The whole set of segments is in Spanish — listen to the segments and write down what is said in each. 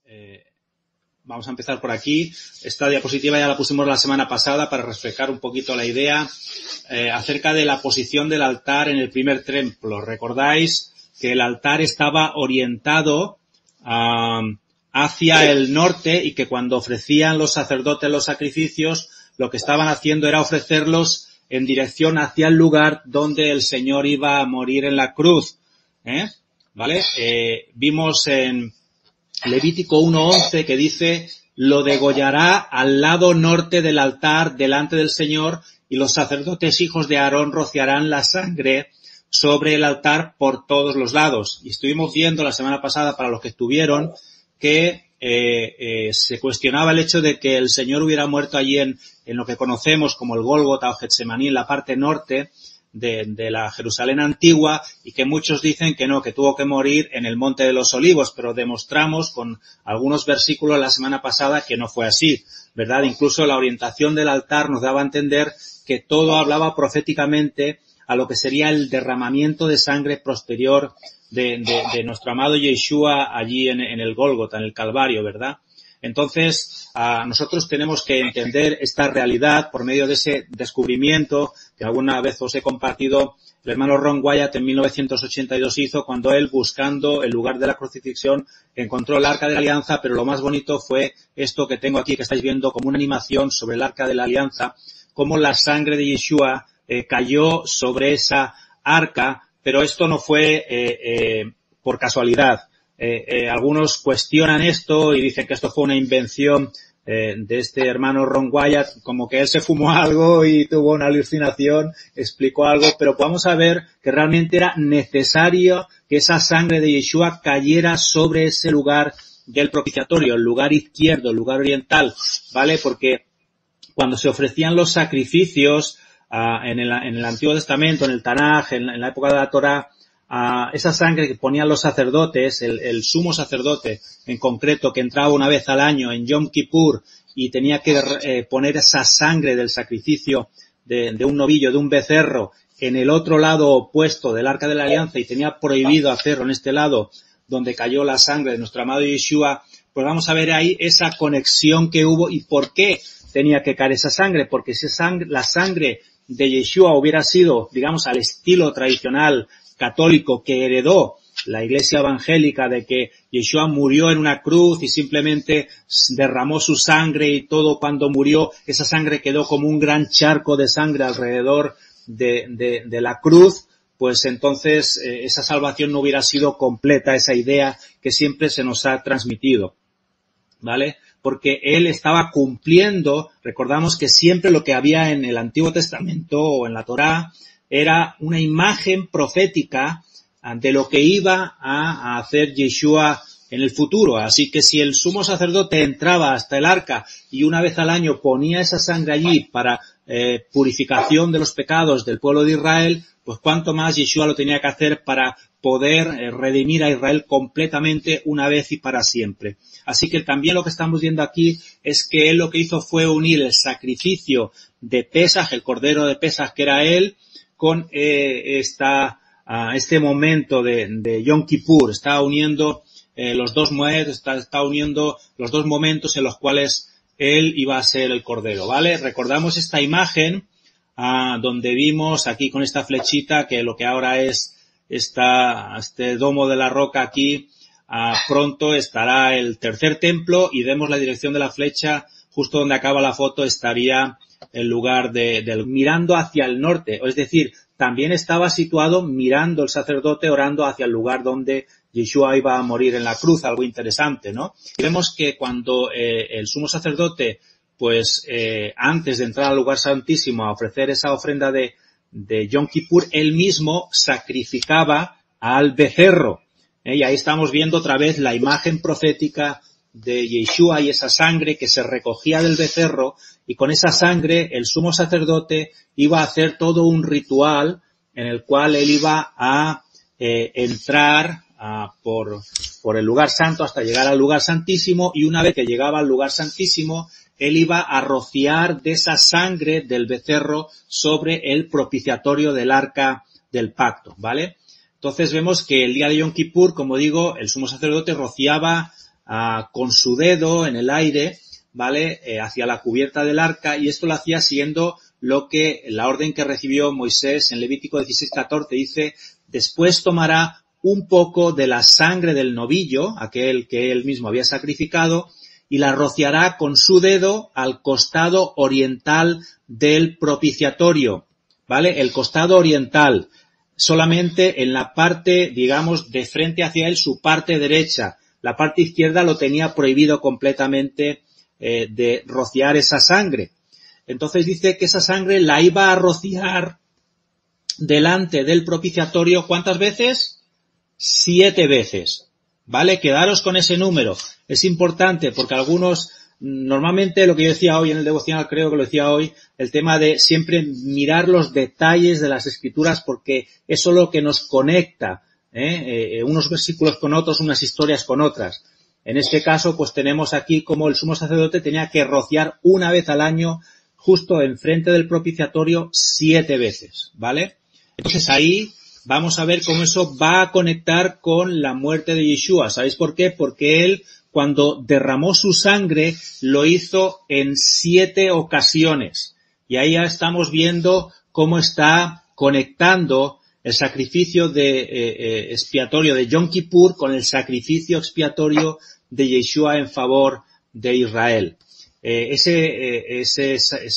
Vamos a empezar por aquí. Esta diapositiva ya la pusimos la semana pasada para refrescar un poquito la idea acerca de la posición del altar en el primer templo. Recordáis que el altar estaba orientado hacia el norte y que cuando ofrecían los sacerdotes los sacrificios, lo que estaban haciendo era ofrecerlos en dirección hacia el lugar donde el Señor iba a morir en la cruz. ¿Vale? Vimos en Levítico 1:11 que dice: lo degollará al lado norte del altar delante del Señor, y los sacerdotes hijos de Aarón rociarán la sangre sobre el altar por todos los lados. Y estuvimos viendo la semana pasada, para los que estuvieron, que se cuestionaba el hecho de que el Señor hubiera muerto allí en lo que conocemos como el Gólgota o Getsemaní, en la parte norte de la Jerusalén antigua, y que muchos dicen que no, que tuvo que morir en el Monte de los Olivos, pero demostramos con algunos versículos la semana pasada que no fue así, ¿verdad? Incluso la orientación del altar nos daba a entender que todo hablaba proféticamente a lo que sería el derramamiento de sangre posterior de nuestro amado Yeshua allí en el Gólgota, en el Calvario, ¿verdad? Entonces, nosotros tenemos que entender esta realidad por medio de ese descubrimiento que alguna vez os he compartido. El hermano Ron Wyatt en 1982 hizo cuando él, buscando el lugar de la crucifixión, encontró el Arca de la Alianza, pero lo más bonito fue esto que tengo aquí, que estáis viendo como una animación sobre el Arca de la Alianza, cómo la sangre de Yeshua cayó sobre esa arca, pero esto no fue por casualidad. Algunos cuestionan esto y dicen que esto fue una invención de este hermano Ron Wyatt, como que él se fumó algo y tuvo una alucinación, explicó algo, pero vamos a ver que realmente era necesario que esa sangre de Yeshua cayera sobre ese lugar del propiciatorio, el lugar izquierdo, el lugar oriental, ¿vale? Porque cuando se ofrecían los sacrificios en el Antiguo Testamento, en el Tanaj, en la época de la Torá, esa sangre que ponían los sacerdotes, el sumo sacerdote en concreto, que entraba una vez al año en Yom Kippur y tenía que poner esa sangre del sacrificio de un novillo, de un becerro, en el otro lado opuesto del Arca de la Alianza, y tenía prohibido hacerlo en este lado donde cayó la sangre de nuestro amado Yeshua, pues vamos a ver ahí esa conexión que hubo y por qué tenía que caer esa sangre, porque si la sangre de Yeshua hubiera sido, digamos, al estilo tradicional católico que heredó la Iglesia evangélica, de que Yeshua murió en una cruz y simplemente derramó su sangre y todo, cuando murió esa sangre quedó como un gran charco de sangre alrededor de la cruz, pues entonces esa salvación no hubiera sido completa, esa idea que siempre se nos ha transmitido, ¿vale? Porque él estaba cumpliendo, recordamos que siempre lo que había en el Antiguo Testamento o en la Torá era una imagen profética de lo que iba a hacer Yeshua en el futuro. Así que si el sumo sacerdote entraba hasta el arca y una vez al año ponía esa sangre allí para purificación de los pecados del pueblo de Israel, pues cuánto más Yeshua lo tenía que hacer para poder redimir a Israel completamente una vez y para siempre. Así que también lo que estamos viendo aquí es que él lo que hizo fue unir el sacrificio de Pesaj, el cordero de Pesaj que era él, con este momento de Yom Kippur. Está uniendo los dos moedos, está uniendo los dos momentos en los cuales él iba a ser el cordero, ¿vale? Recordamos esta imagen donde vimos aquí con esta flechita que lo que ahora es este domo de la roca aquí, pronto estará el tercer templo, y vemos la dirección de la flecha justo donde acaba la foto estaría el lugar del mirando hacia el norte, es decir, también estaba situado mirando el sacerdote, orando hacia el lugar donde Yeshua iba a morir en la cruz, algo interesante, ¿no? Y vemos que cuando el sumo sacerdote, pues antes de entrar al lugar santísimo a ofrecer esa ofrenda de Yom Kippur, él mismo sacrificaba al becerro, y ahí estamos viendo otra vez la imagen profética de Yeshua y esa sangre que se recogía del becerro, y con esa sangre el sumo sacerdote iba a hacer todo un ritual en el cual él iba a entrar por el lugar santo hasta llegar al lugar santísimo, y una vez que llegaba al lugar santísimo él iba a rociar de esa sangre del becerro sobre el propiciatorio del arca del pacto, ¿vale? Entonces vemos que el día de Yom Kippur, como digo, el sumo sacerdote rociaba con su dedo en el aire, ¿vale? Hacia la cubierta del arca, y esto lo hacía siguiendo la orden que recibió Moisés en Levítico 16:14, dice: después tomará un poco de la sangre del novillo, aquel que él mismo había sacrificado, y la rociará con su dedo al costado oriental del propiciatorio, ¿vale? El costado oriental, solamente en la parte, digamos, de frente hacia él, su parte derecha. La parte izquierda lo tenía prohibido completamente de rociar esa sangre. Entonces dice que esa sangre la iba a rociar delante del propiciatorio, ¿cuántas veces? 7 veces, ¿vale? Quedaros con ese número. Es importante porque algunos, normalmente lo que yo decía hoy en el devocional, creo que lo decía hoy, el tema de siempre mirar los detalles de las escrituras, porque eso es lo que nos conecta, unos versículos con otros, unas historias con otras. En este caso, pues tenemos aquí como el sumo sacerdote tenía que rociar una vez al año justo enfrente del propiciatorio 7 veces, ¿vale? Entonces ahí vamos a ver cómo eso va a conectar con la muerte de Yeshua. ¿Sabéis por qué? Porque él, cuando derramó su sangre, lo hizo en 7 ocasiones. Y ahí ya estamos viendo cómo está conectando el sacrificio de expiatorio de Yom Kippur con el sacrificio expiatorio de Yeshua en favor de Israel. Ese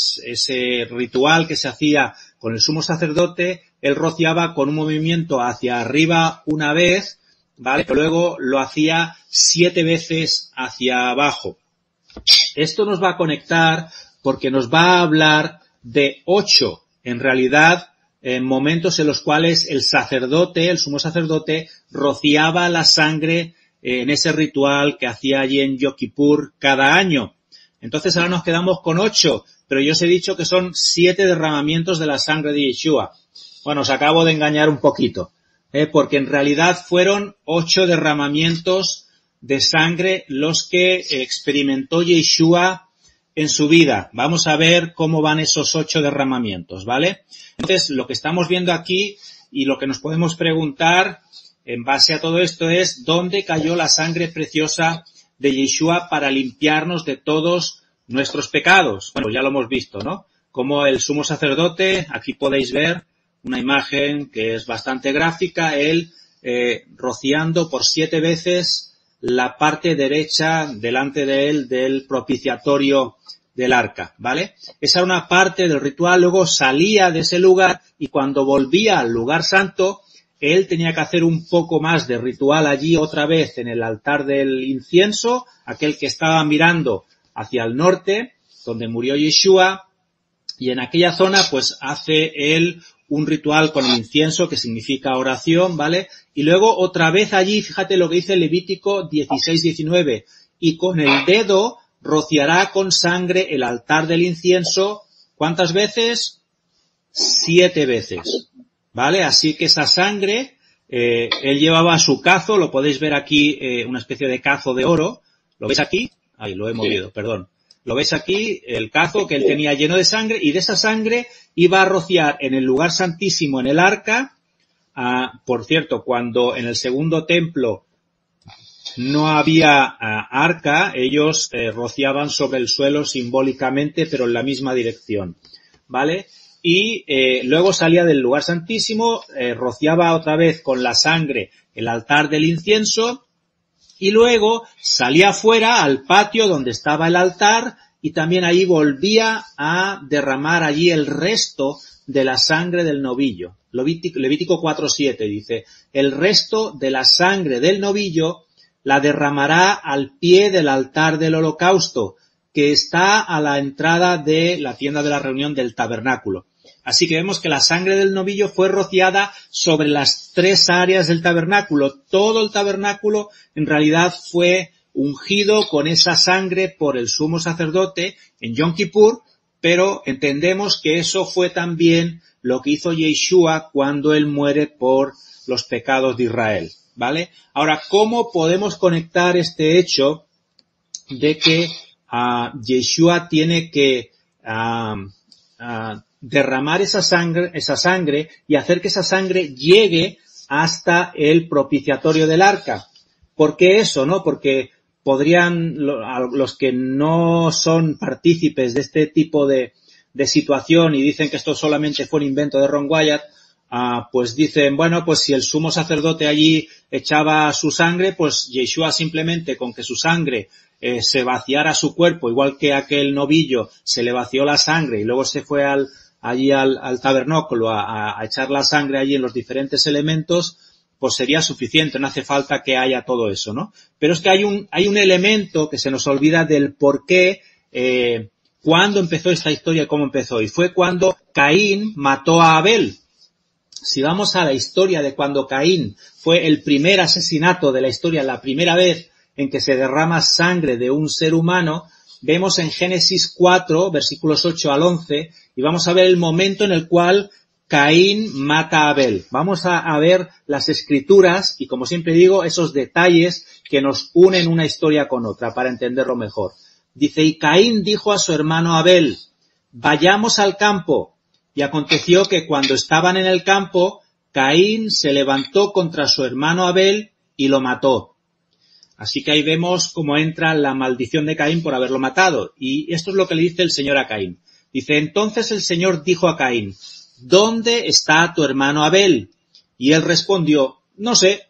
ritual que se hacía con el sumo sacerdote, él rociaba con un movimiento hacia arriba una vez, ¿vale? Pero luego lo hacía 7 veces hacia abajo. Esto nos va a conectar porque nos va a hablar de 8, en realidad, momentos en los cuales el sacerdote, el sumo sacerdote, rociaba la sangre en ese ritual que hacía allí en Yom Kippur cada año. Entonces ahora nos quedamos con 8, pero yo os he dicho que son 7 derramamientos de la sangre de Yeshua. Bueno, os acabo de engañar un poquito, porque en realidad fueron 8 derramamientos de sangre los que experimentó Yeshua en su vida. Vamos a ver cómo van esos 8 derramamientos, ¿vale? Entonces, lo que estamos viendo aquí y lo que nos podemos preguntar en base a todo esto es ¿dónde cayó la sangre preciosa de Yeshua para limpiarnos de todos nuestros pecados? Bueno, ya lo hemos visto, ¿no? Como el sumo sacerdote, aquí podéis ver una imagen que es bastante gráfica, él rociando por 7 veces la parte derecha delante de él del propiciatorio del arca, ¿vale? Esa era una parte del ritual, luego salía de ese lugar y cuando volvía al lugar santo, él tenía que hacer un poco más de ritual allí otra vez en el altar del incienso, aquel que estaba mirando hacia el norte, donde murió Yeshua, y en aquella zona pues hace él un ritual con el incienso que significa oración, ¿vale? Y luego otra vez allí, fíjate lo que dice Levítico 16:19, y con el dedo rociará con sangre el altar del incienso, ¿cuántas veces? 7 veces, ¿vale? Así que esa sangre, él llevaba su cazo, lo podéis ver aquí, una especie de cazo de oro, ¿lo veis aquí? Ahí, lo he movido, perdón. Lo veis aquí, el cazo que él tenía lleno de sangre, y de esa sangre iba a rociar en el lugar santísimo, en el arca. Por cierto, cuando en el segundo templo no había arca, ellos rociaban sobre el suelo simbólicamente, pero en la misma dirección, ¿vale? Y luego salía del lugar santísimo, rociaba otra vez con la sangre el altar del incienso, y luego salía afuera al patio donde estaba el altar y también ahí volvía a derramar allí el resto de la sangre del novillo. Levítico 4:7 dice, el resto de la sangre del novillo la derramará al pie del altar del holocausto, que está a la entrada de la tienda de la reunión del tabernáculo. Así que vemos que la sangre del novillo fue rociada sobre las 3 áreas del tabernáculo. Todo el tabernáculo en realidad fue ungido con esa sangre por el sumo sacerdote en Yom Kippur, pero entendemos que eso fue también lo que hizo Yeshua cuando él muere por los pecados de Israel, ¿vale? Ahora, ¿cómo podemos conectar este hecho de que Yeshua tiene que derramar esa sangre y hacer que esa sangre llegue hasta el propiciatorio del arca? ¿Por qué eso, no? Porque a los que no son partícipes de este tipo de situación y dicen que esto solamente fue un invento de Ron Wyatt, pues dicen, bueno, pues si el sumo sacerdote allí echaba su sangre, pues Yeshua simplemente con que su sangre se vaciara su cuerpo, igual que aquel novillo se le vació la sangre y luego se fue allí al tabernáculo a echar la sangre allí en los diferentes elementos, pues sería suficiente, no hace falta que haya todo eso, ¿no? Pero es que hay un elemento que se nos olvida del por qué, cuándo empezó esta historia y cómo empezó, y fue cuando Caín mató a Abel. Si vamos a la historia de cuando Caín fue el primer asesinato de la historia, la primera vez en que se derrama sangre de un ser humano, vemos en Génesis 4, versículos 8 al 11, y vamos a ver el momento en el cual Caín mata a Abel. Vamos a ver las escrituras y, como siempre digo, esos detalles que nos unen una historia con otra para entenderlo mejor. Dice, y Caín dijo a su hermano Abel, vayamos al campo. Y aconteció que cuando estaban en el campo, Caín se levantó contra su hermano Abel y lo mató. Así que ahí vemos cómo entra la maldición de Caín por haberlo matado. Y esto es lo que le dice el Señor a Caín. Dice, entonces el Señor dijo a Caín, ¿dónde está tu hermano Abel? Y él respondió, no sé.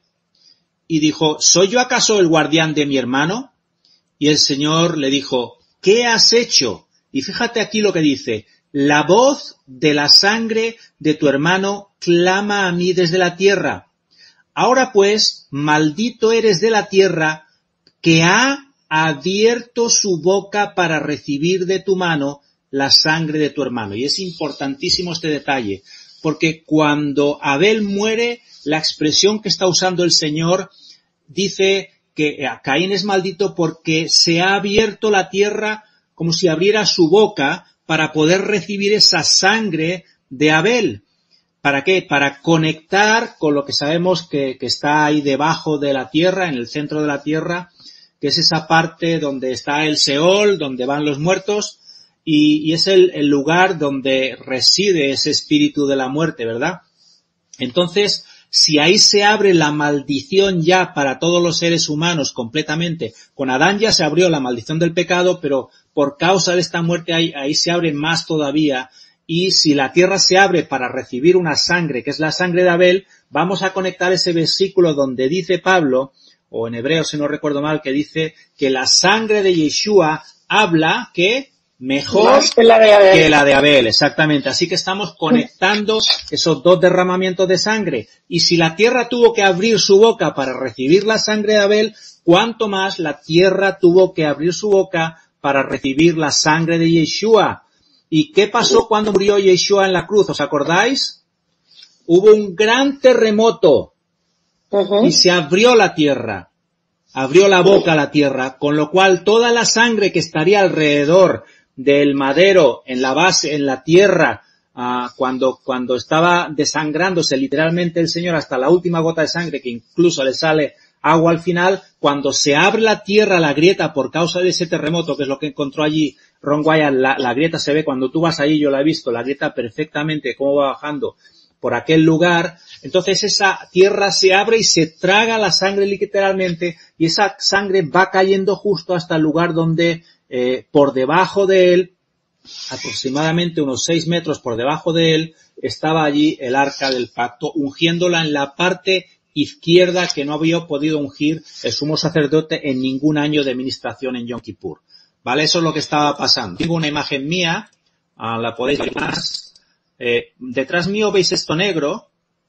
Y dijo, ¿soy yo acaso el guardián de mi hermano? Y el Señor le dijo, ¿qué has hecho? Y fíjate aquí lo que dice, la voz de la sangre de tu hermano clama a mí desde la tierra. Ahora pues, maldito eres de la tierra, que ha abierto su boca para recibir de tu mano la sangre de tu hermano. Y es importantísimo este detalle, porque cuando Abel muere, la expresión que está usando el Señor dice que Caín es maldito porque se ha abierto la tierra como si abriera su boca para poder recibir esa sangre de Abel. ¿Para qué? Para conectar con lo que sabemos que está ahí debajo de la tierra, en el centro de la tierra, que es esa parte donde está el Seol, donde van los muertos, y es el lugar donde reside ese espíritu de la muerte, ¿verdad? Entonces, si ahí se abre la maldición ya para todos los seres humanos completamente, con Adán ya se abrió la maldición del pecado, pero por causa de esta muerte ahí se abre más todavía, y si la tierra se abre para recibir una sangre, que es la sangre de Abel, vamos a conectar ese versículo donde dice Pablo, o en hebreo si no recuerdo mal, que dice que la sangre de Yeshua habla que mejor que la de Abel, exactamente. Así que estamos conectando esos dos derramamientos de sangre. Y si la tierra tuvo que abrir su boca para recibir la sangre de Abel, ¿cuánto más la tierra tuvo que abrir su boca para recibir la sangre de Yeshua? ¿Y qué pasó cuando murió Yeshua en la cruz? ¿Os acordáis? Hubo un gran terremoto y se abrió la tierra, abrió la boca a la tierra, con lo cual toda la sangre que estaría alrededor del madero, en la base, en la tierra, cuando estaba desangrándose literalmente el Señor hasta la última gota de sangre, que incluso le sale agua al final, cuando se abre la tierra, la grieta, por causa de ese terremoto, que es lo que encontró allí Ron Wyatt, la grieta se ve, cuando tú vas ahí, yo la he visto, la grieta perfectamente, cómo va bajando por aquel lugar. Entonces esa tierra se abre y se traga la sangre literalmente, y esa sangre va cayendo justo hasta el lugar donde por debajo de él, aproximadamente unos 6 metros por debajo de él, estaba allí el arca del pacto, ungiéndola en la parte izquierda que no había podido ungir el sumo sacerdote en ningún año de ministración en Yom Kippur. ¿Vale? Eso es lo que estaba pasando. Tengo una imagen mía, la podéis ver más. Detrás mío veis esto negro,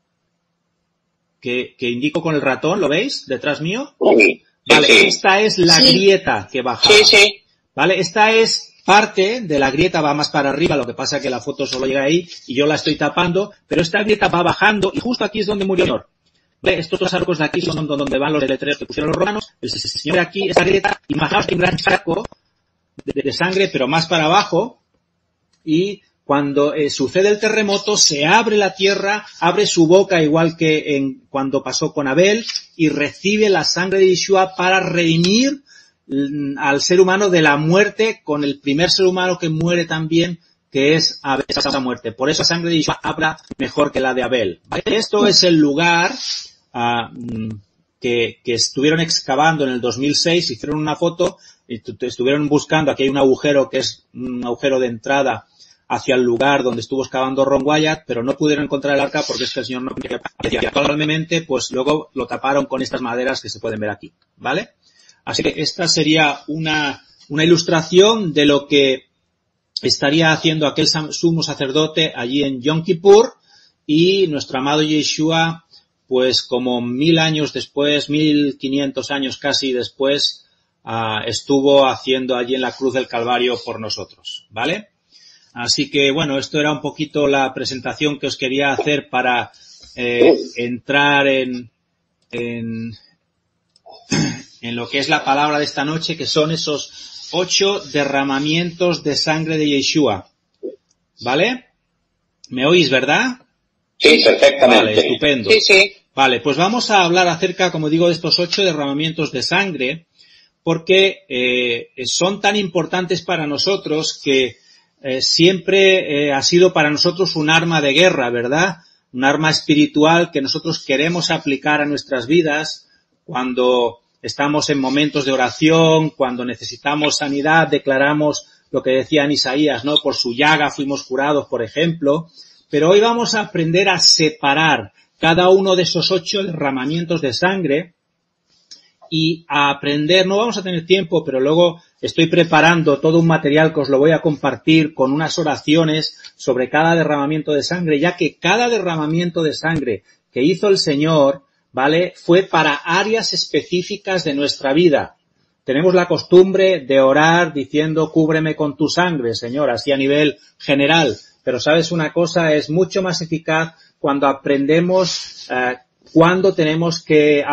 que indico con el ratón, ¿lo veis? Detrás mío. Vale, esta es la grieta que baja. Sí. ¿Vale? Esta es parte de la grieta, va más para arriba, lo que pasa es que la foto solo llega ahí y yo la estoy tapando, pero esta grieta va bajando y justo aquí es donde murió el Señor. ¿Ve? Estos dos arcos de aquí son donde van los letreros que pusieron los romanos. El Señor aquí, esta grieta, imaginaos que un gran charco de sangre, pero más para abajo, y cuando sucede el terremoto se abre la tierra, abre su boca igual que cuando pasó con Abel, y recibe la sangre de Yeshua para redimir al ser humano de la muerte, con el primer ser humano que muere también, que es Abel, esa muerte. Por eso la sangre de Yeshua habla mejor que la de Abel. ¿Vale? Esto es el lugar que estuvieron excavando en el 2006, hicieron una foto, y estuvieron buscando, aquí hay un agujero que es un agujero de entrada hacia el lugar donde estuvo excavando Ron Wyatt, pero no pudieron encontrar el arca porque es que el señor no quería. Y actualmente, pues luego lo taparon con estas maderas que se pueden ver aquí, ¿vale? Así que esta sería una ilustración de lo que estaría haciendo aquel sumo sacerdote allí en Yom Kippur, y nuestro amado Yeshua, pues como 1000 años después, 1500 años casi después, estuvo haciendo allí en la cruz del Calvario por nosotros, ¿vale? Así que bueno, esto era un poquito la presentación que os quería hacer para entrar en lo que es la palabra de esta noche, que son esos 8 derramamientos de sangre de Yeshua. ¿Vale? ¿Me oís, verdad? Sí, perfectamente. Vale, estupendo. Sí, sí. Vale, pues vamos a hablar acerca, como digo, de estos 8 derramamientos de sangre, porque son tan importantes para nosotros que siempre ha sido para nosotros un arma de guerra, ¿verdad? Un arma espiritual que nosotros queremos aplicar a nuestras vidas cuando estamos en momentos de oración, cuando necesitamos sanidad, declaramos lo que decía en Isaías, ¿no? Por su llaga fuimos curados, por ejemplo. Pero hoy vamos a aprender a separar cada uno de esos 8 derramamientos de sangre y a aprender, no vamos a tener tiempo, pero luego estoy preparando todo un material que os lo voy a compartir con unas oraciones sobre cada derramamiento de sangre, ya que cada derramamiento de sangre que hizo el Señor, ¿vale?, fue para áreas específicas de nuestra vida. Tenemos la costumbre de orar diciendo, cúbreme con tu sangre, Señor, así a nivel general. Pero sabes una cosa, es mucho más eficaz cuando aprendemos cuando tenemos que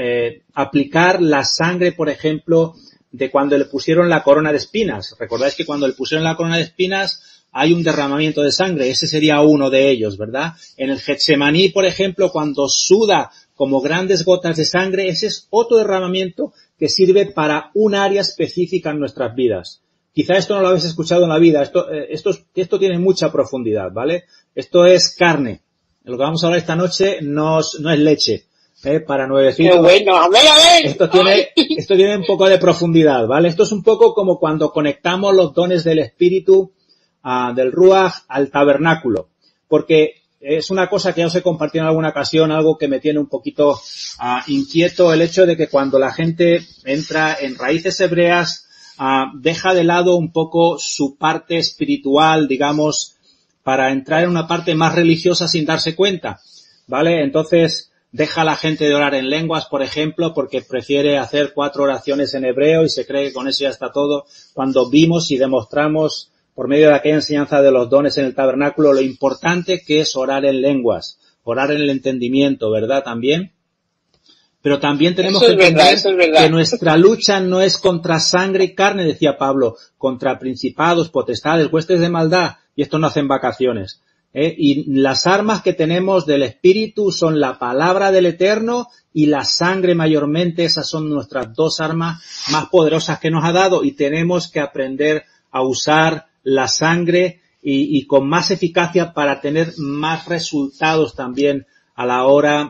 aplicar la sangre, por ejemplo, de cuando le pusieron la corona de espinas. Recordáis que cuando le pusieron la corona de espinas hay un derramamiento de sangre. Ese sería uno de ellos, ¿verdad? En el Getsemaní, por ejemplo, cuando suda como grandes gotas de sangre, ese es otro derramamiento que sirve para un área específica en nuestras vidas. Quizá esto no lo habéis escuchado en la vida. Esto tiene mucha profundidad, ¿vale? Esto es carne. Lo que vamos a hablar esta noche no es leche, para nuevecitos. Bueno, a ver. Esto tiene un poco de profundidad, ¿vale? Esto es un poco como cuando conectamos los dones del Espíritu, del Ruach, al tabernáculo. Porque es una cosa que ya os he compartido en alguna ocasión, algo que me tiene un poquito inquieto, el hecho de que cuando la gente entra en raíces hebreas, deja de lado un poco su parte espiritual, digamos, para entrar en una parte más religiosa sin darse cuenta, ¿vale? Entonces, deja a la gente de orar en lenguas, por ejemplo, porque prefiere hacer 4 oraciones en hebreo y se cree que con eso ya está todo, cuando vimos y demostramos por medio de aquella enseñanza de los dones en el tabernáculo lo importante que es orar en lenguas, orar en el entendimiento, ¿verdad? También. Pero también tenemos que entender que nuestra lucha no es contra sangre y carne, decía Pablo, contra principados, potestades, huestes de maldad, y esto no hacen vacaciones. Y las armas que tenemos del Espíritu son la palabra del Eterno y la sangre mayormente. Esas son nuestras 2 armas más poderosas que nos ha dado, y tenemos que aprender a usar la sangre y con más eficacia para tener más resultados también a la hora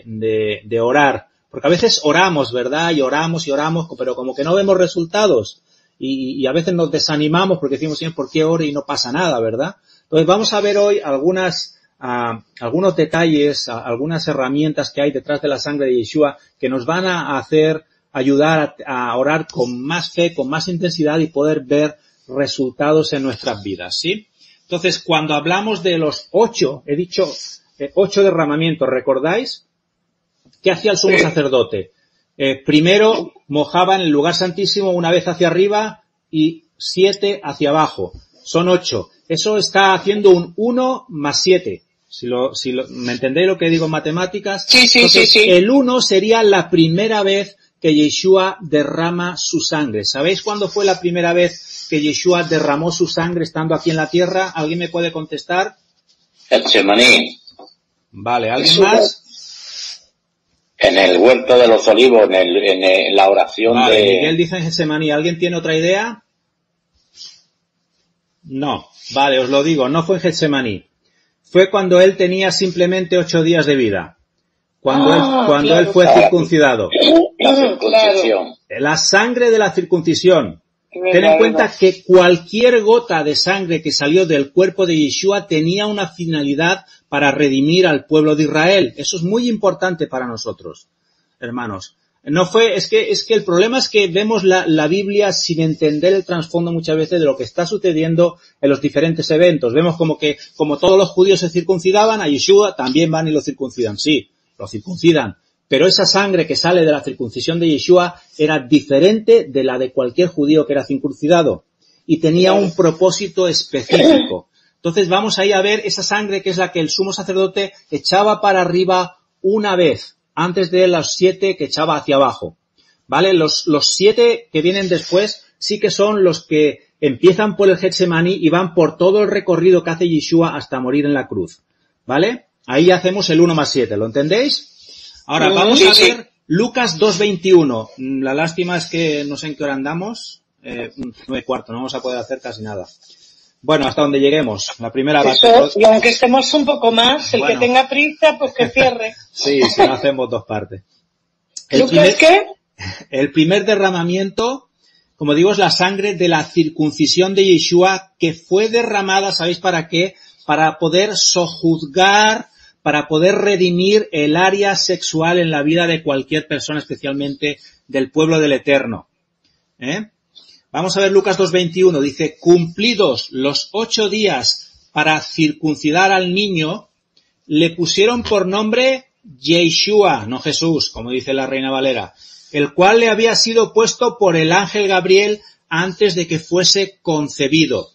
de orar. Porque a veces oramos, ¿verdad? Y oramos, pero como que no vemos resultados. Y a veces nos desanimamos porque decimos, Señor, ¿por qué oro y no pasa nada, verdad? Entonces vamos a ver hoy algunos detalles, algunas herramientas que hay detrás de la sangre de Yeshua que nos van a hacer ayudar a orar con más fe, con más intensidad y poder ver resultados en nuestras vidas, ¿sí? Entonces, cuando hablamos de los 8, he dicho 8 derramamientos, ¿recordáis? ¿Qué hacía el sumo sacerdote? Primero mojaba en el lugar santísimo una vez hacia arriba y 7 hacia abajo. Son 8. Eso está haciendo un 1 más 7. ¿Me entendéis lo que digo en matemáticas? Sí. El 1 sería la primera vez que Yeshua derrama su sangre. ¿Sabéis cuándo fue la primera vez que Yeshua derramó su sangre estando aquí en la tierra? ¿Alguien me puede contestar? Getsemaní. Vale, ¿alguien más? En el huerto de los olivos, en la oración vale, Miguel dice en Getsemaní. ¿Alguien tiene otra idea? No. Vale, os lo digo, no fue en Getsemaní. Fue cuando él tenía simplemente 8 días de vida. cuando él fue circuncidado. La circuncisión. La sangre de la circuncisión. Ten en cuenta que cualquier gota de sangre que salió del cuerpo de Yeshua tenía una finalidad para redimir al pueblo de Israel. Eso es muy importante para nosotros, hermanos. Es que el problema es que vemos la Biblia sin entender el trasfondo muchas veces de lo que está sucediendo en los diferentes eventos. Vemos como todos los judíos se circuncidaban, a Yeshua también van y lo circuncidan. Sí, lo circuncidan. Pero esa sangre que sale de la circuncisión de Yeshua era diferente de la de cualquier judío que era circuncidado. Y tenía un propósito específico. Entonces vamos ahí a ver esa sangre que es la que el sumo sacerdote echaba para arriba una vez, antes de los 7 que echaba hacia abajo. ¿Vale? Los 7 que vienen después sí que son los que empiezan por el Getsemaní y van por todo el recorrido que hace Yeshua hasta morir en la cruz. ¿Vale? Ahí hacemos el 1 más 7, ¿lo entendéis? Ahora vamos a ver Lucas 2:21. La lástima es que no sé en qué hora andamos. 9:15, no vamos a poder hacer casi nada. Bueno, hasta donde lleguemos. La primera parte. Y aunque estemos un poco más, el que tenga prisa, pues que cierre. Sí, si no hacemos 2 partes. ¿Qué? El primer derramamiento, como digo, es la sangre de la circuncisión de Yeshua que fue derramada, ¿sabéis para qué? Para poder sojuzgar, para poder redimir el área sexual en la vida de cualquier persona, especialmente del pueblo del Eterno. Vamos a ver Lucas 2:21. Dice, cumplidos los 8 días para circuncidar al niño, le pusieron por nombre Yeshua, no Jesús, como dice la Reina Valera, el cual le había sido puesto por el ángel Gabriel antes de que fuese concebido.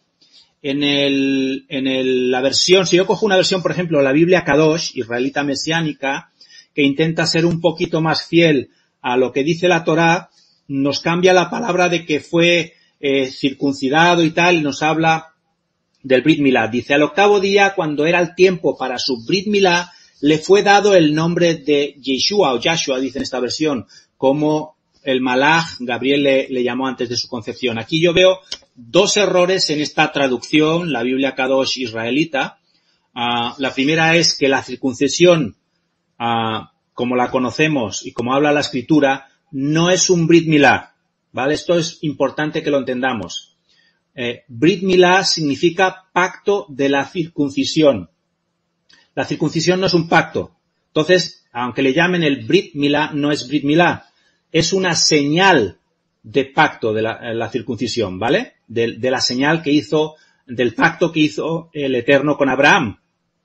La versión, si yo cojo una versión, por ejemplo, la Biblia Kadosh, israelita mesiánica, que intenta ser un poquito más fiel a lo que dice la Torá, nos cambia la palabra de que fue circuncidado y tal, y nos habla del Brit Milá. Dice, al 8º día, cuando era el tiempo para su Brit Milá, le fue dado el nombre de Yeshua, o Yahshua, dice en esta versión, como el Malaj Gabriel le llamó antes de su concepción. Aquí yo veo 2 errores en esta traducción, la Biblia Kadosh israelita. La primera es que la circuncisión, como la conocemos y como habla la Escritura, no es un Brit Milá, ¿vale? Esto es importante que lo entendamos. Brit Milá significa pacto de la circuncisión. La circuncisión no es un pacto. Entonces, aunque le llamen el Brit Milá, no es Brit Milá. Es una señal de pacto de la circuncisión, ¿vale? De la señal que hizo, del pacto que hizo el Eterno con Abraham.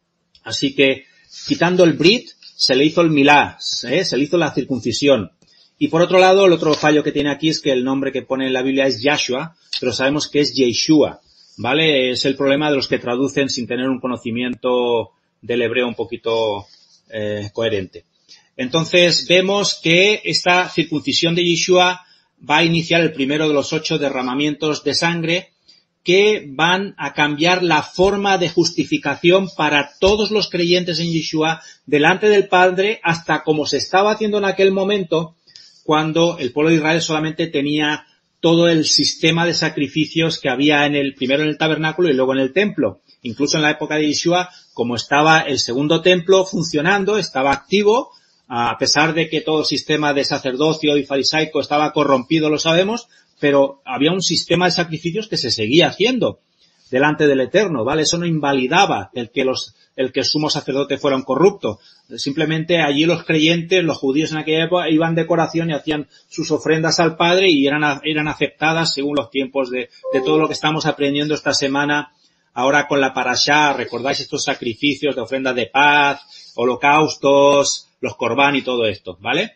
Así que, quitando el Brit, se le hizo el Milá, se le hizo la circuncisión. Y por otro lado, el otro fallo que tiene aquí es que el nombre que pone en la Biblia es Yahshua, pero sabemos que es Yeshua, ¿vale? Es el problema de los que traducen sin tener un conocimiento del hebreo un poquito coherente. Entonces, vemos que esta circuncisión de Yeshua va a iniciar el primero de los 8 derramamientos de sangre que van a cambiar la forma de justificación para todos los creyentes en Yeshua delante del Padre, hasta como se estaba haciendo en aquel momento, cuando el pueblo de Israel solamente tenía todo el sistema de sacrificios que había primero en el tabernáculo y luego en el templo. Incluso en la época de Yeshua, como estaba el segundo templo funcionando, estaba activo, a pesar de que todo el sistema de sacerdocio y farisaico estaba corrompido, lo sabemos, pero había un sistema de sacrificios que se seguía haciendo delante del Eterno, ¿vale? Eso no invalidaba el que el sumo sacerdote fuera un corrupto. Simplemente allí los creyentes, los judíos en aquella época, iban de corazón y hacían sus ofrendas al Padre y eran aceptadas según los tiempos de todo lo que estamos aprendiendo esta semana. Ahora con la parashá, recordáis estos sacrificios de ofrenda de paz, holocaustos, los corbán y todo esto, ¿vale?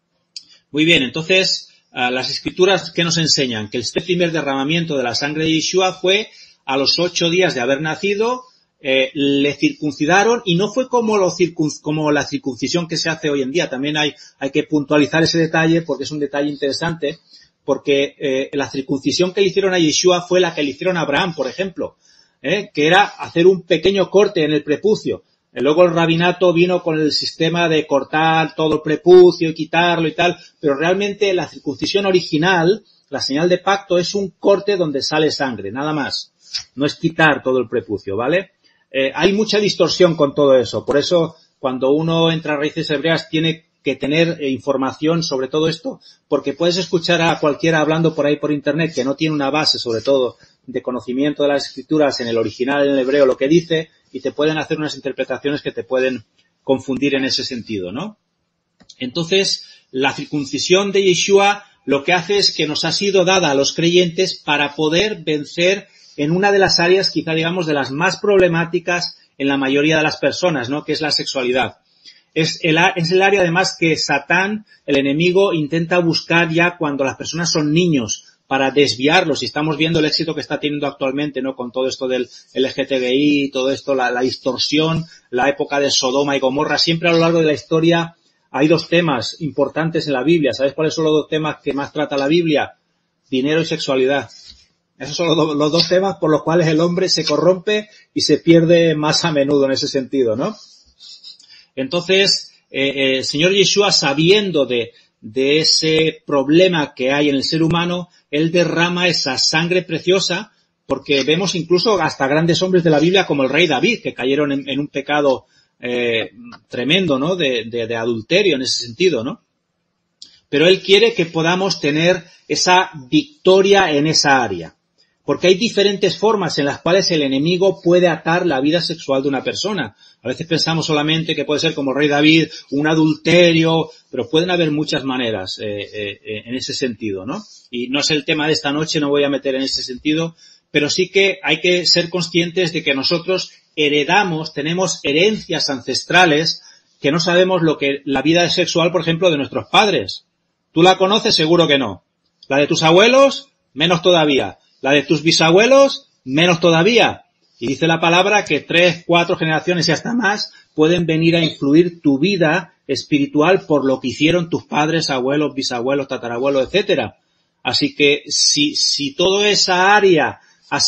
Muy bien, entonces, las escrituras que nos enseñan que este primer derramamiento de la sangre de Yeshua fue a los 8 días de haber nacido, le circuncidaron y no fue como la circuncisión que se hace hoy en día. También hay que puntualizar ese detalle porque es un detalle interesante, porque la circuncisión que le hicieron a Yeshua fue la que le hicieron a Abraham, por ejemplo, que era hacer un pequeño corte en el prepucio. Luego el rabinato vino con el sistema de cortar todo el prepucio y quitarlo y tal, pero realmente la circuncisión original, la señal de pacto, es un corte donde sale sangre, nada más. No es quitar todo el prepucio, ¿vale? Hay mucha distorsión con todo eso, por eso cuando uno entra a Raíces Hebreas tiene que tener información sobre todo esto, porque puedes escuchar a cualquiera hablando por ahí por internet que no tiene una base, sobre todo, de conocimiento de las escrituras en el original, en el hebreo, lo que dice, y te pueden hacer unas interpretaciones que te pueden confundir en ese sentido, ¿no? Entonces, la circuncisión de Yeshua lo que hace es que nos ha sido dada a los creyentes para poder vencer en una de las áreas, quizá digamos, de las más problemáticas en la mayoría de las personas, ¿no? Que es la sexualidad. Es el área además que Satán, el enemigo, intenta buscar ya cuando las personas son niños para desviarlos, y estamos viendo el éxito que está teniendo actualmente, ¿no? Con todo esto del LGTBI, todo esto, la distorsión, la época de Sodoma y Gomorra. Siempre a lo largo de la historia hay dos temas importantes en la Biblia. ¿Sabes cuáles son los dos temas que más trata la Biblia? Dinero y sexualidad. Esos son los dos temas por los cuales el hombre se corrompe y se pierde más a menudo en ese sentido, ¿no? Entonces, el Señor Yeshua, sabiendo de ese problema que hay en el ser humano, Él derrama esa sangre preciosa, porque vemos incluso hasta grandes hombres de la Biblia como el rey David, que cayeron en un pecado tremendo, ¿no? De adulterio en ese sentido, ¿no? Pero Él quiere que podamos tener esa victoria en esa área. Porque hay diferentes formas en las cuales el enemigo puede atar la vida sexual de una persona. A veces pensamos solamente que puede ser como el rey David, un adulterio, pero pueden haber muchas maneras en ese sentido, ¿no? Y no es el tema de esta noche, no voy a meter en ese sentido, pero sí que hay que ser conscientes de que nosotros tenemos herencias ancestrales que no sabemos lo que la vida sexual, por ejemplo, de nuestros padres. ¿Tú la conoces? Seguro que no. ¿La de tus abuelos? Menos todavía. ¿La de tus bisabuelos? Menos todavía. Y dice la palabra que 3, 4 generaciones y hasta más pueden venir a influir tu vida espiritual por lo que hicieron tus padres, abuelos, bisabuelos, tatarabuelos, etcétera. Así que si toda esa área ha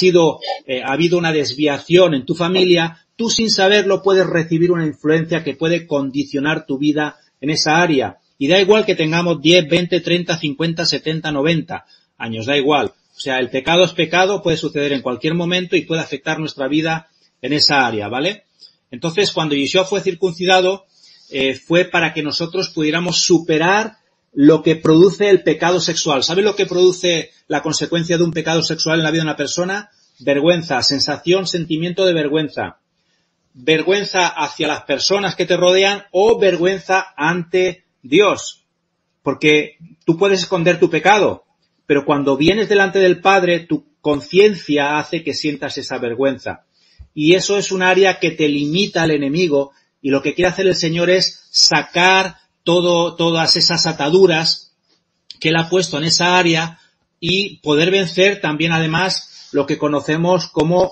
habido una desviación en tu familia, tú sin saberlo puedes recibir una influencia que puede condicionar tu vida en esa área. Y da igual que tengamos 10, 20, 30, 50, 70, 90 años, da igual. O sea, el pecado es pecado, puede suceder en cualquier momento y puede afectar nuestra vida en esa área, ¿vale? Entonces, cuando Yeshua fue circuncidado, fue para que nosotros pudiéramos superar lo que produce el pecado sexual. ¿Sabe lo que produce la consecuencia de un pecado sexual en la vida de una persona? Vergüenza, sensación, sentimiento de vergüenza. Vergüenza hacia las personas que te rodean o vergüenza ante Dios. Porque tú puedes esconder tu pecado, pero cuando vienes delante del Padre, tu conciencia hace que sientas esa vergüenza. Y eso es un área que te limita al enemigo, y lo que quiere hacer el Señor es sacar todas esas ataduras que Él ha puesto en esa área y poder vencer también, además, lo que conocemos como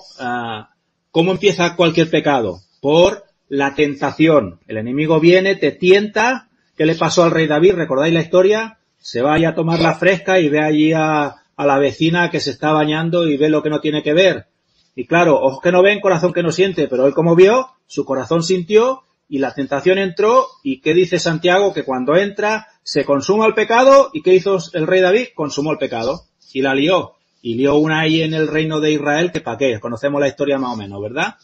cómo empieza cualquier pecado. Por la tentación. El enemigo viene, te tienta. ¿Qué le pasó al rey David? ¿Recordáis la historia? Se va a tomar la fresca y ve allí a la vecina que se está bañando y ve lo que no tiene que ver. Y claro, ojos que no ven, corazón que no siente, pero él como vio, su corazón sintió y la tentación entró. ¿Y qué dice Santiago? Que cuando entra se consuma el pecado. ¿Y qué hizo el rey David? Consumó el pecado y la lió. Y lió una ahí en el reino de Israel que para qué, conocemos la historia más o menos, ¿verdad?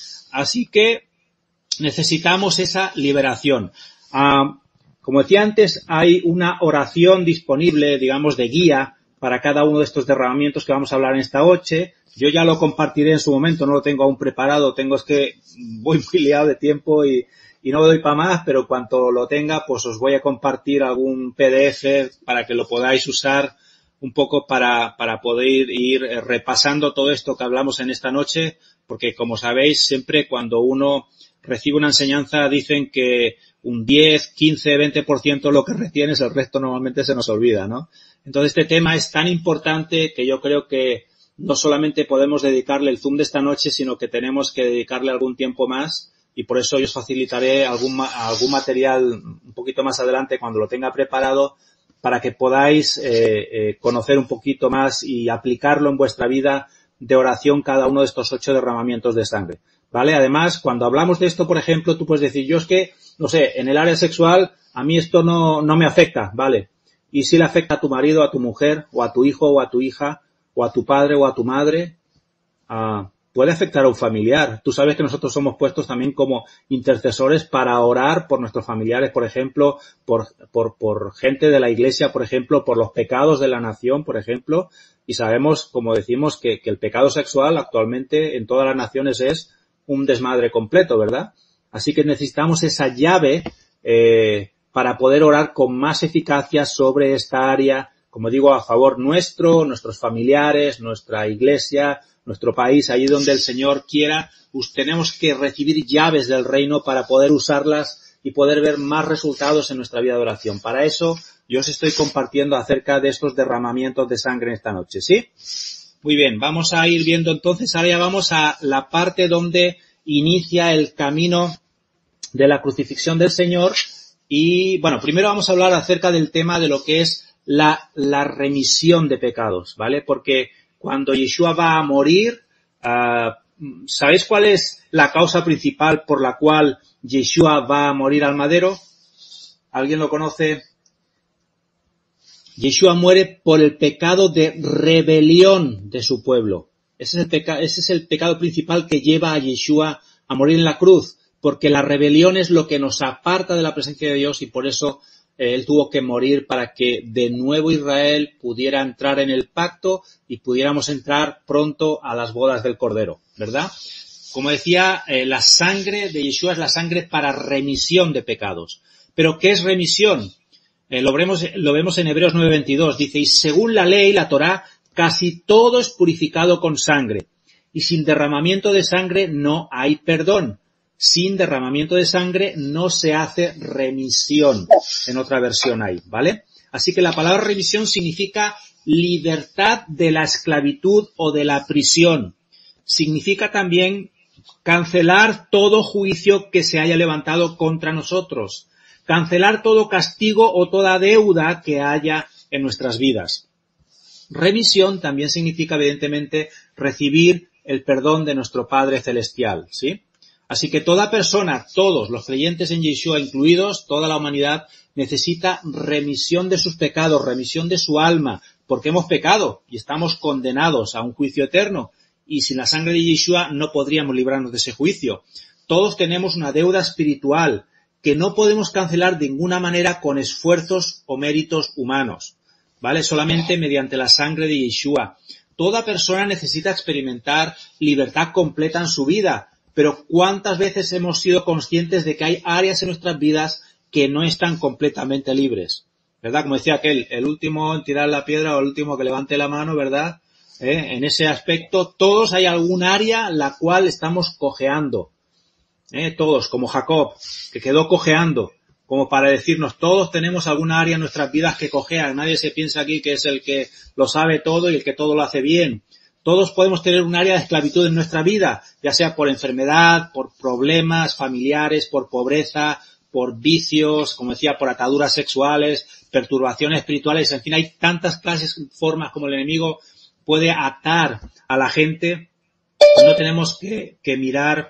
Así que necesitamos esa liberación. Como decía antes, hay una oración disponible, digamos, de guía para cada uno de estos derramamientos que vamos a hablar en esta noche. Yo ya lo compartiré en su momento, no lo tengo aún preparado, es que voy muy liado de tiempo y no doy para más, pero cuanto lo tenga, pues os voy a compartir algún PDF para que lo podáis usar un poco para poder ir repasando todo esto que hablamos en esta noche, porque como sabéis, siempre cuando uno recibe una enseñanza dicen que un 10, 15, 20% lo que retienes, el resto normalmente se nos olvida, ¿no? Entonces este tema es tan importante que yo creo que no solamente podemos dedicarle el Zoom de esta noche, sino que tenemos que dedicarle algún tiempo más, y por eso yo os facilitaré algún material un poquito más adelante cuando lo tenga preparado para que podáis conocer un poquito más y aplicarlo en vuestra vida de oración cada uno de estos 8 derramamientos de sangre, ¿vale? Además, cuando hablamos de esto, por ejemplo, tú puedes decir, yo es que, no sé, en el área sexual a mí esto no me afecta, ¿vale? Y si le afecta a tu marido, a tu mujer, o a tu hijo, o a tu hija, o a tu padre, o a tu madre, puede afectar a un familiar. Tú sabes que nosotros somos puestos también como intercesores para orar por nuestros familiares, por ejemplo, por gente de la iglesia, por ejemplo, por los pecados de la nación, por ejemplo, y sabemos, como decimos, que el pecado sexual actualmente en todas las naciones es un desmadre completo, ¿verdad? Así que necesitamos esa llave para poder orar con más eficacia sobre esta área, como digo, a favor nuestro, nuestros familiares, nuestra iglesia, nuestro país, allí donde el Señor quiera. Tenemos que recibir llaves del reino para poder usarlas y poder ver más resultados en nuestra vida de oración. Para eso yo os estoy compartiendo acerca de estos derramamientos de sangre en esta noche, ¿sí? Muy bien, vamos a ir viendo entonces, ahora ya vamos a la parte donde inicia el camino de la crucifixión del Señor. Y bueno, primero vamos a hablar acerca del tema de lo que es la remisión de pecados, ¿vale? Porque cuando Yeshua va a morir, ¿sabéis cuál es la causa principal por la cual Yeshua va a morir al madero? ¿Alguien lo conoce? Yeshua muere por el pecado de rebelión de su pueblo. Ese es el pecado principal que lleva a Yeshua a morir en la cruz, porque la rebelión es lo que nos aparta de la presencia de Dios y por eso Él tuvo que morir para que de nuevo Israel pudiera entrar en el pacto y pudiéramos entrar pronto a las bodas del Cordero, ¿verdad? Como decía, la sangre de Yeshua es la sangre para remisión de pecados. ¿Pero qué es remisión? Lo vemos en Hebreos 9:22. Dice, y según la ley, la Torá, casi todo es purificado con sangre. Y sin derramamiento de sangre no hay perdón. Sin derramamiento de sangre no se hace remisión. En otra versión hay, ¿vale? Así que la palabra remisión significa libertad de la esclavitud o de la prisión. Significa también cancelar todo juicio que se haya levantado contra nosotros. Cancelar todo castigo o toda deuda que haya en nuestras vidas. Remisión también significa, evidentemente, recibir el perdón de nuestro Padre Celestial, ¿sí? Así que toda persona, todos los creyentes en Yeshua incluidos, toda la humanidad, necesita remisión de sus pecados, remisión de su alma, porque hemos pecado y estamos condenados a un juicio eterno. Y sin la sangre de Yeshua no podríamos librarnos de ese juicio. Todos tenemos una deuda espiritual que no podemos cancelar de ninguna manera con esfuerzos o méritos humanos, ¿vale? Solamente mediante la sangre de Yeshua. Toda persona necesita experimentar libertad completa en su vida, pero ¿cuántas veces hemos sido conscientes de que hay áreas en nuestras vidas que no están completamente libres? ¿Verdad? Como decía aquel, el último en tirar la piedra o el último que levante la mano, ¿verdad? En ese aspecto, todos hay algún área la cual estamos cojeando. Todos, como Jacob, que quedó cojeando, como para decirnos, todos tenemos alguna área en nuestras vidas que cojea. Nadie se piensa aquí que es el que lo sabe todo y el que todo lo hace bien. Todos podemos tener un área de esclavitud en nuestra vida, ya sea por enfermedad, por problemas familiares, por pobreza, por vicios, como decía, por ataduras sexuales, perturbaciones espirituales. En fin, hay tantas clases, formas como el enemigo puede atar a la gente. No tenemos que mirar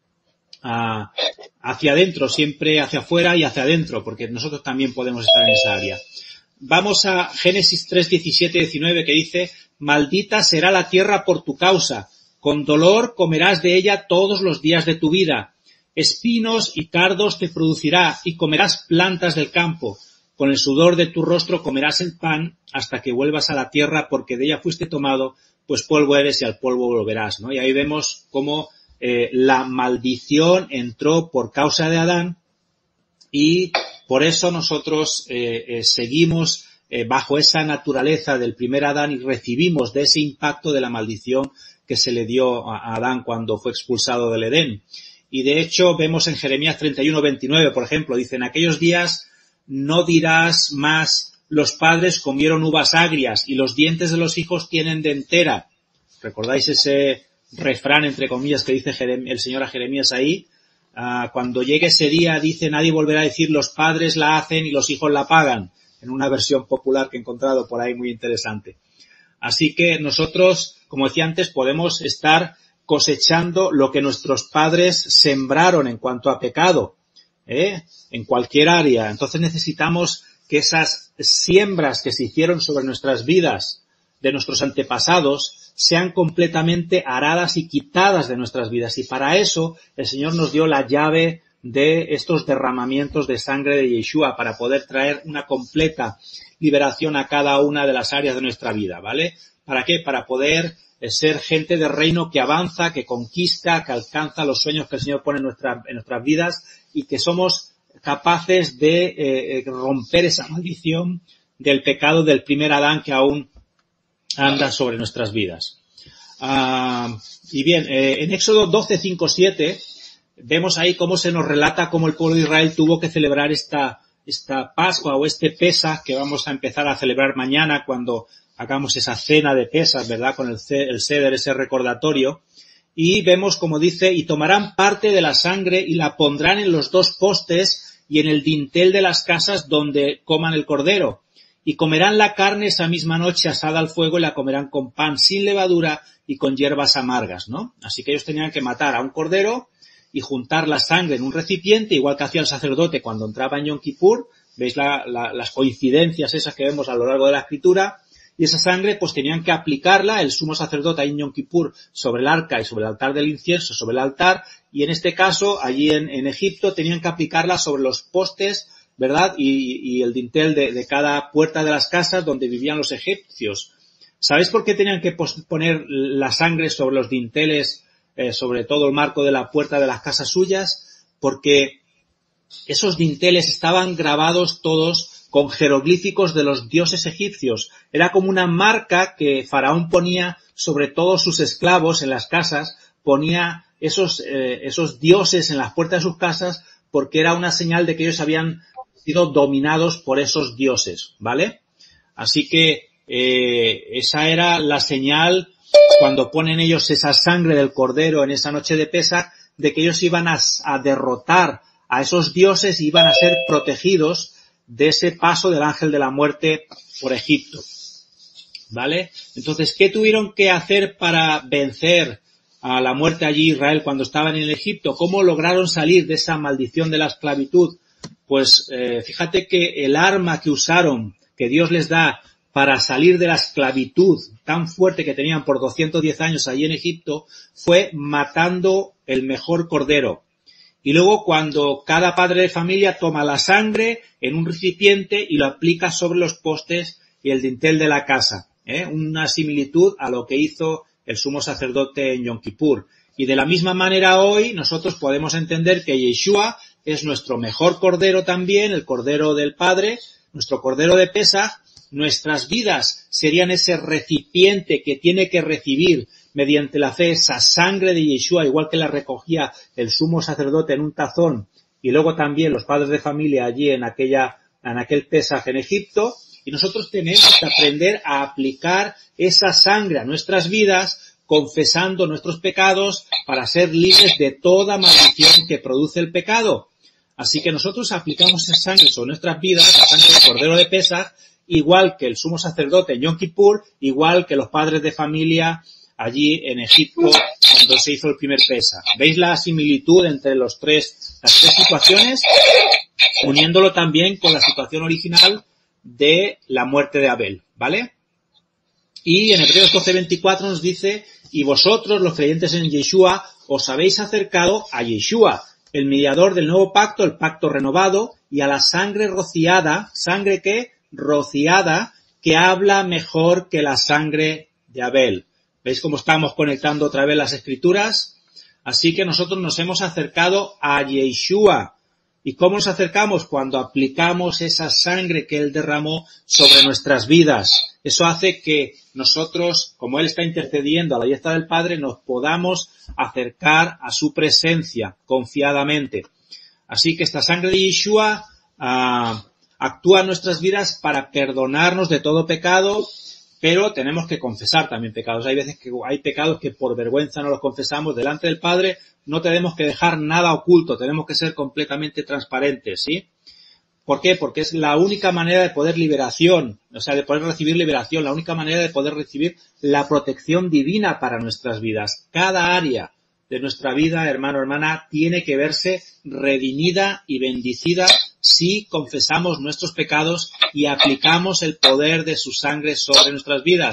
hacia adentro, siempre hacia afuera y hacia adentro, porque nosotros también podemos estar en esa área. Vamos a Génesis 3:17-19 que dice, maldita será la tierra por tu causa, con dolor comerás de ella todos los días de tu vida, espinos y cardos te producirá y comerás plantas del campo, con el sudor de tu rostro comerás el pan hasta que vuelvas a la tierra porque de ella fuiste tomado, pues polvo eres y al polvo volverás, ¿no? Y ahí vemos cómo la maldición entró por causa de Adán y por eso nosotros seguimos bajo esa naturaleza del primer Adán y recibimos de ese impacto de la maldición que se le dio a Adán cuando fue expulsado del Edén. Y de hecho vemos en Jeremías 31:29, por ejemplo, dice, en aquellos días no dirás más, los padres comieron uvas agrias y los dientes de los hijos tienen dentera. ¿Recordáis ese refrán, entre comillas, que dice el Señor a Jeremías ahí? Cuando llegue ese día, dice, nadie volverá a decir los padres la hacen y los hijos la pagan, en una versión popular que he encontrado por ahí muy interesante. Así que nosotros, como decía antes, podemos estar cosechando lo que nuestros padres sembraron en cuanto a pecado, en cualquier área. Entonces necesitamos que esas siembras que se hicieron sobre nuestras vidas de nuestros antepasados sean completamente aradas y quitadas de nuestras vidas. Y para eso el Señor nos dio la llave de estos derramamientos de sangre de Yeshua, para poder traer una completa liberación a cada una de las áreas de nuestra vida, ¿vale? ¿Para qué? Para poder ser gente de reino que avanza, que conquista, que alcanza los sueños que el Señor pone en nuestras vidas, y que somos capaces de romper esa maldición del pecado del primer Adán que aún anda sobre nuestras vidas. Y bien, en Éxodo 12, 5, 7 vemos ahí cómo se nos relata cómo el pueblo de Israel tuvo que celebrar esta Pascua o este Pesaj que vamos a empezar a celebrar mañana cuando hagamos esa cena de Pesaj, ¿verdad? Con el Seder, ese recordatorio. Y vemos como dice, y tomarán parte de la sangre y la pondrán en los 2 postes y en el dintel de las casas donde coman el cordero. Y comerán la carne esa misma noche asada al fuego y la comerán con pan sin levadura y con hierbas amargas, ¿no? Así que ellos tenían que matar a un cordero y juntar la sangre en un recipiente, igual que hacía el sacerdote cuando entraba en Yom Kippur. Veis las coincidencias esas que vemos a lo largo de la Escritura. Y esa sangre pues tenían que aplicarla el sumo sacerdote ahí en Yom Kippur sobre el arca y sobre el altar del incienso, sobre el altar, y en este caso allí en Egipto tenían que aplicarla sobre los postes, ¿verdad? Y el dintel de cada puerta de las casas donde vivían los egipcios. ¿Sabéis por qué tenían que poner la sangre sobre los dinteles, sobre todo el marco de la puerta de las casas suyas? Porque esos dinteles estaban grabados todos con jeroglíficos de los dioses egipcios. Era como una marca que Faraón ponía sobre todos sus esclavos en las casas, ponía esos dioses en las puertas de sus casas, porque era una señal de que ellos habían sido dominados por esos dioses, ¿vale? Así que esa era la señal cuando ponen ellos esa sangre del cordero en esa noche de Pesaj, de que ellos iban a derrotar a esos dioses y iban a ser protegidos de ese paso del ángel de la muerte por Egipto, ¿vale? Entonces, ¿qué tuvieron que hacer para vencer a la muerte allí Israel cuando estaban en Egipto? ¿Cómo lograron salir de esa maldición de la esclavitud? Pues fíjate que el arma que usaron, que Dios les da para salir de la esclavitud tan fuerte que tenían por 210 años allí en Egipto, fue matando el mejor cordero. Y luego cuando cada padre de familia toma la sangre en un recipiente y lo aplica sobre los postes y el dintel de la casa, una similitud a lo que hizo el sumo sacerdote en Yom Kippur. Y de la misma manera hoy nosotros podemos entender que Yeshua es nuestro mejor cordero también, el cordero del Padre, nuestro cordero de Pesaj. Nuestras vidas serían ese recipiente que tiene que recibir mediante la fe esa sangre de Yeshua, igual que la recogía el sumo sacerdote en un tazón y luego también los padres de familia allí en aquel Pesaj en Egipto. Y nosotros tenemos que aprender a aplicar esa sangre a nuestras vidas, confesando nuestros pecados para ser libres de toda maldición que produce el pecado. Así que nosotros aplicamos esa sangre sobre nuestras vidas, la sangre del cordero de Pesaj, igual que el sumo sacerdote en Yom Kippur, igual que los padres de familia allí en Egipto cuando se hizo el primer Pesaj. ¿Veis la similitud entre las tres situaciones? Uniéndolo también con la situación original de la muerte de Abel, ¿vale? Y en Hebreos 12:24 nos dice, y vosotros, los creyentes en Yeshua, os habéis acercado a Yeshua, el mediador del nuevo pacto, el pacto renovado, y a la sangre rociada, ¿sangre qué? Rociada, que habla mejor que la sangre de Abel. ¿Veis cómo estamos conectando otra vez las escrituras? Así que nosotros nos hemos acercado a Yeshua. ¿Y cómo nos acercamos? Cuando aplicamos esa sangre que Él derramó sobre nuestras vidas. Eso hace que nosotros, como Él está intercediendo a la diestra del Padre, nos podamos acercar a su presencia confiadamente. Así que esta sangre de Yeshua actúa en nuestras vidas para perdonarnos de todo pecado, pero tenemos que confesar también pecados. Hay veces que hay pecados que por vergüenza no los confesamos delante del Padre. No tenemos que dejar nada oculto, tenemos que ser completamente transparentes, ¿sí? ¿Por qué? Porque es la única manera de poder de poder recibir liberación, la única manera de poder recibir la protección divina para nuestras vidas. Cada área de nuestra vida, hermano, hermana, tiene que verse redimida y bendecida si confesamos nuestros pecados y aplicamos el poder de su sangre sobre nuestras vidas.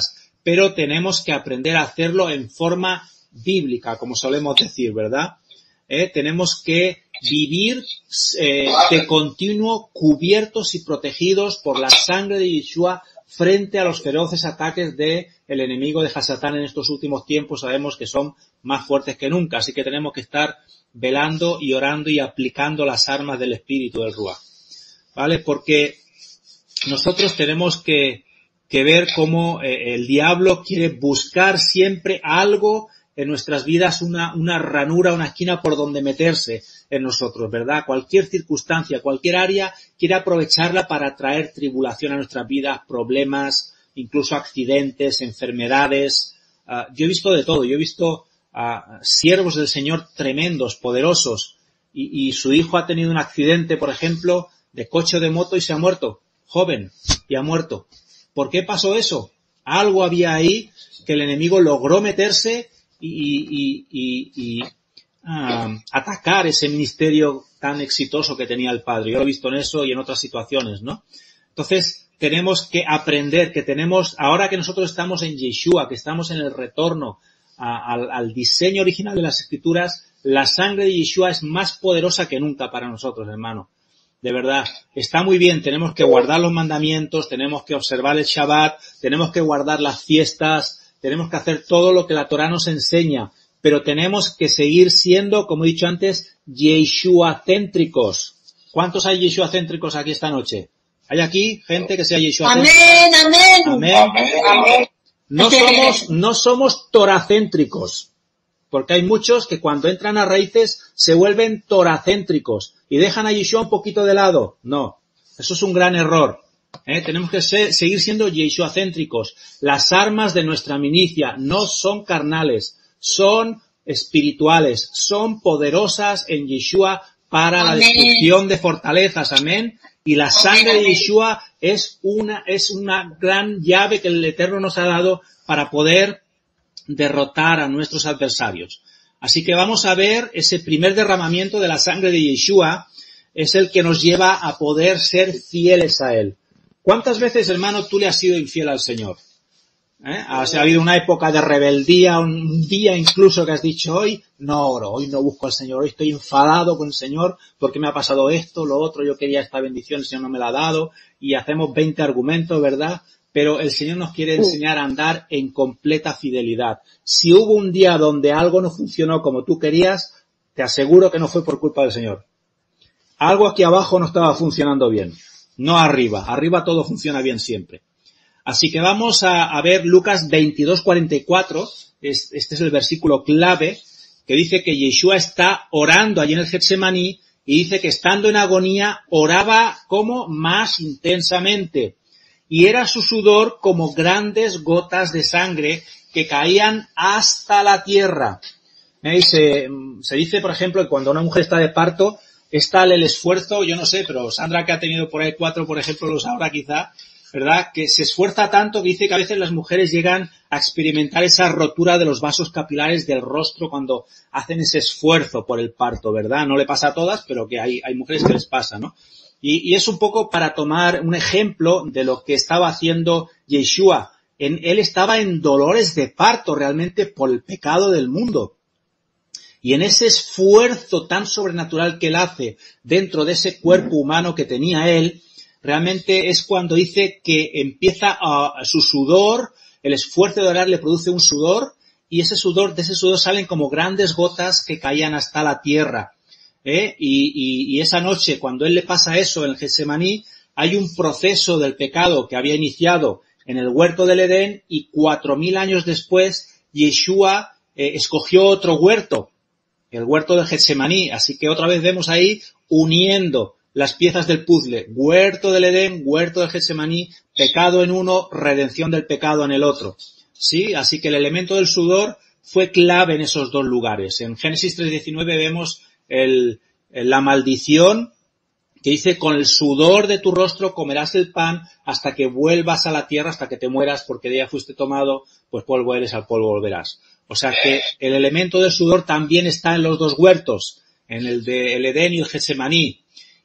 pero tenemos que aprender a hacerlo en forma bíblica, como solemos decir, ¿verdad? Tenemos que vivir de continuo cubiertos y protegidos por la sangre de Yeshua frente a los feroces ataques del enemigo de Hasatán en estos últimos tiempos. Sabemos que son más fuertes que nunca, así que tenemos que estar velando y orando y aplicando las armas del Espíritu del Ruach, ¿vale? Porque nosotros tenemos que ver cómo el diablo quiere buscar siempre algo en nuestras vidas, una ranura, una esquina por donde meterse en nosotros, ¿verdad? Cualquier circunstancia, cualquier área, quiere aprovecharla para traer tribulación a nuestras vidas, problemas, incluso accidentes, enfermedades. Yo he visto de todo, yo he visto siervos del Señor tremendos, poderosos, y su hijo ha tenido un accidente, por ejemplo, de coche o de moto y se ha muerto, joven, y ha muerto. ¿Por qué pasó eso? Algo había ahí que el enemigo logró meterse y atacar ese ministerio tan exitoso que tenía el padre. Yo lo he visto en eso y en otras situaciones, ¿no? Entonces, tenemos que aprender que ahora que nosotros estamos en Yeshua, que estamos en el retorno al diseño original de las Escrituras, la sangre de Yeshua es más poderosa que nunca para nosotros, hermano. De verdad, está muy bien, tenemos que guardar los mandamientos, tenemos que observar el Shabbat, tenemos que guardar las fiestas, tenemos que hacer todo lo que la Torá nos enseña, pero tenemos que seguir siendo, como he dicho antes, Yeshua-céntricos. ¿Cuántos hay Yeshua-céntricos aquí esta noche? ¿Hay aquí gente que sea Yeshua-céntrica? Amén. No somos toracéntricos, porque hay muchos que cuando entran a raíces se vuelven toracéntricos y dejan a Yeshua un poquito de lado. No, eso es un gran error. Tenemos que seguir siendo Yeshua-céntricos. Las armas de nuestra milicia no son carnales, son espirituales, son poderosas en Yeshua para la destrucción de fortalezas. Amén. Y la sangre de Yeshua es una gran llave que el Eterno nos ha dado para poder derrotar a nuestros adversarios. Así que vamos a ver ese primer derramamiento de la sangre de Yeshua, es el que nos lleva a poder ser fieles a Él. ¿Cuántas veces, hermano, tú le has sido infiel al Señor? Ha habido una época de rebeldía, un día incluso que has dicho, hoy no oro, hoy no busco al Señor, hoy estoy enfadado con el Señor porque me ha pasado esto, lo otro, yo quería esta bendición, el Señor no me la ha dado, y hacemos 20 argumentos, ¿verdad? Pero el Señor nos quiere enseñar a andar en completa fidelidad. Si hubo un día donde algo no funcionó como tú querías, te aseguro que no fue por culpa del Señor. Algo aquí abajo no estaba funcionando bien, no arriba. Arriba todo funciona bien siempre. Así que vamos a ver Lucas 22:44, este es el versículo clave, que dice que Yeshua está orando allí en el Getsemaní y dice que estando en agonía oraba como más intensamente. Y era su sudor como grandes gotas de sangre que caían hasta la tierra. Se dice, por ejemplo, que cuando una mujer está de parto, es tal el esfuerzo, yo no sé, pero Sandra, que ha tenido por ahí 4, por ejemplo, lo sabrá quizá, ¿verdad? Que se esfuerza tanto que dice que a veces las mujeres llegan a experimentar esa rotura de los vasos capilares del rostro cuando hacen ese esfuerzo por el parto, ¿verdad? No le pasa a todas, pero que hay mujeres que les pasa, ¿no? Y es un poco para tomar un ejemplo de lo que estaba haciendo Yeshua. Él estaba en dolores de parto realmente por el pecado del mundo. Y en ese esfuerzo tan sobrenatural que él hace dentro de ese cuerpo humano que tenía él, realmente es cuando dice que empieza su sudor, el esfuerzo de orar le produce un sudor, y de ese sudor salen como grandes gotas que caían hasta la tierra. Y esa noche, cuando él le pasa eso en el Getsemaní, hay un proceso del pecado que había iniciado en el huerto del Edén, y 4000 años después, Yeshua escogió otro huerto, el huerto del Getsemaní. Así que otra vez vemos ahí uniendo las piezas del puzzle, huerto del Edén, huerto del Getsemaní, pecado en uno, redención del pecado en el otro. ¿Sí? Así que el elemento del sudor fue clave en esos dos lugares. En Génesis 3:19 vemos la maldición que dice, con el sudor de tu rostro comerás el pan hasta que vuelvas a la tierra, hasta que te mueras, porque de ella fuiste tomado, pues polvo eres, al polvo volverás. O sea que el elemento del sudor también está en los dos huertos, en el de el Edén y el Getsemaní.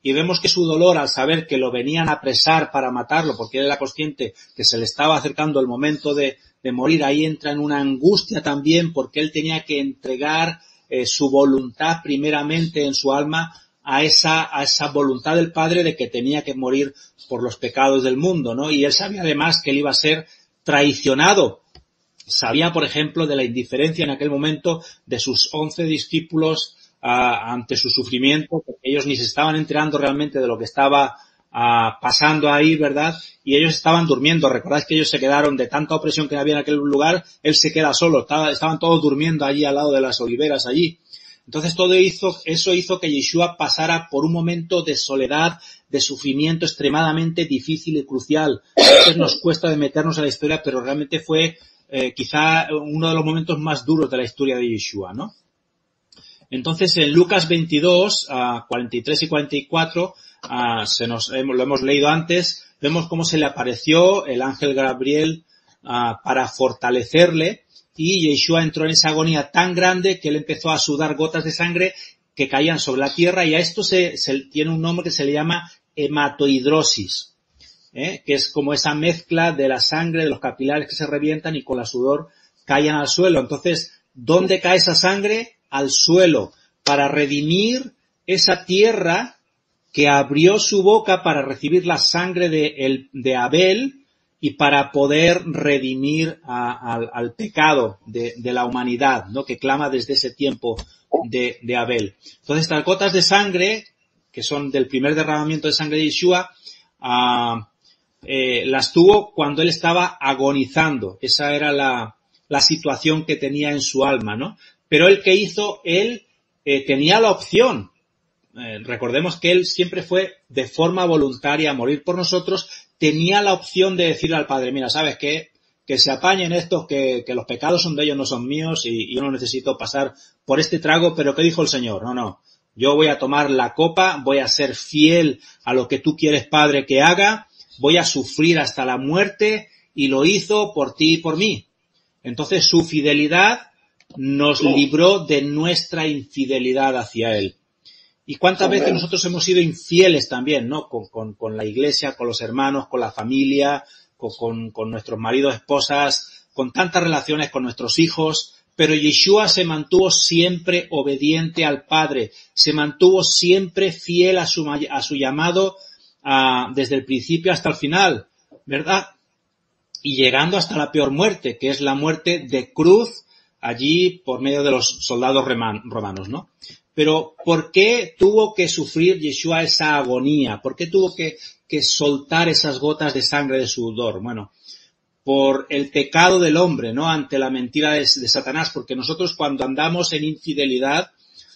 y vemos que su dolor al saber que lo venían a apresar para matarlo, porque él era consciente que se le estaba acercando el momento de morir, ahí entra en una angustia también, porque él tenía que entregar su voluntad primeramente en su alma a esa voluntad del Padre de que tenía que morir por los pecados del mundo, ¿no? Y él sabía además que él iba a ser traicionado. Sabía, por ejemplo, de la indiferencia en aquel momento de sus 11 discípulos ante su sufrimiento, porque ellos ni se estaban enterando realmente de lo que estaba pasando ahí, ¿verdad? Y ellos estaban durmiendo. Recordáis que ellos se quedaron de tanta opresión que había en aquel lugar, él se queda solo, estaban todos durmiendo allí al lado de las oliveras allí. Entonces eso hizo que Yeshua pasara por un momento de soledad, de sufrimiento extremadamente difícil y crucial. A veces nos cuesta de meternos a la historia, pero realmente fue quizá uno de los momentos más duros de la historia de Yeshua, ¿no? Entonces en Lucas 22, 43 y 44, lo hemos leído antes, vemos cómo se le apareció el ángel Gabriel para fortalecerle, y Yeshua entró en esa agonía tan grande que él empezó a sudar gotas de sangre que caían sobre la tierra, y a esto tiene un nombre que se le llama hematohidrosis, que es como esa mezcla de la sangre, de los capilares que se revientan y con el sudor caían al suelo. Entonces, ¿dónde cae esa sangre? Al suelo, para redimir esa tierra que abrió su boca para recibir la sangre de Abel, y para poder redimir al pecado de la humanidad, ¿no? Que clama desde ese tiempo de Abel. Entonces, estas gotas de sangre, que son del primer derramamiento de sangre de Yeshua, las tuvo cuando él estaba agonizando. Esa era la situación que tenía en su alma, ¿no? Pero él, ¿qué hizo? Él tenía la opción. Recordemos que él siempre fue de forma voluntaria a morir por nosotros. Tenía la opción de decirle al Padre, mira, ¿sabes qué? Que se apañen estos, que los pecados son de ellos, no son míos, y yo no necesito pasar por este trago. Pero ¿qué dijo el Señor? No, yo voy a tomar la copa, voy a ser fiel a lo que tú quieres, Padre, que haga, voy a sufrir hasta la muerte, y lo hizo por ti y por mí. Entonces su fidelidad nos libró de nuestra infidelidad hacia él. ¿Y cuántas veces nosotros hemos sido infieles también, ¿no? Con la iglesia, con los hermanos, con la familia, con nuestros maridos, esposas, con tantas relaciones con nuestros hijos, pero Yeshua se mantuvo siempre obediente al Padre, se mantuvo siempre fiel a su llamado desde el principio hasta el final, ¿verdad? Y llegando hasta la peor muerte, que es la muerte de cruz, allí por medio de los soldados romanos, ¿no? Pero ¿por qué tuvo que sufrir Yeshua esa agonía? ¿Por qué tuvo que soltar esas gotas de sangre de sudor? Bueno, por el pecado del hombre, ¿no? Ante la mentira de Satanás, porque nosotros cuando andamos en infidelidad,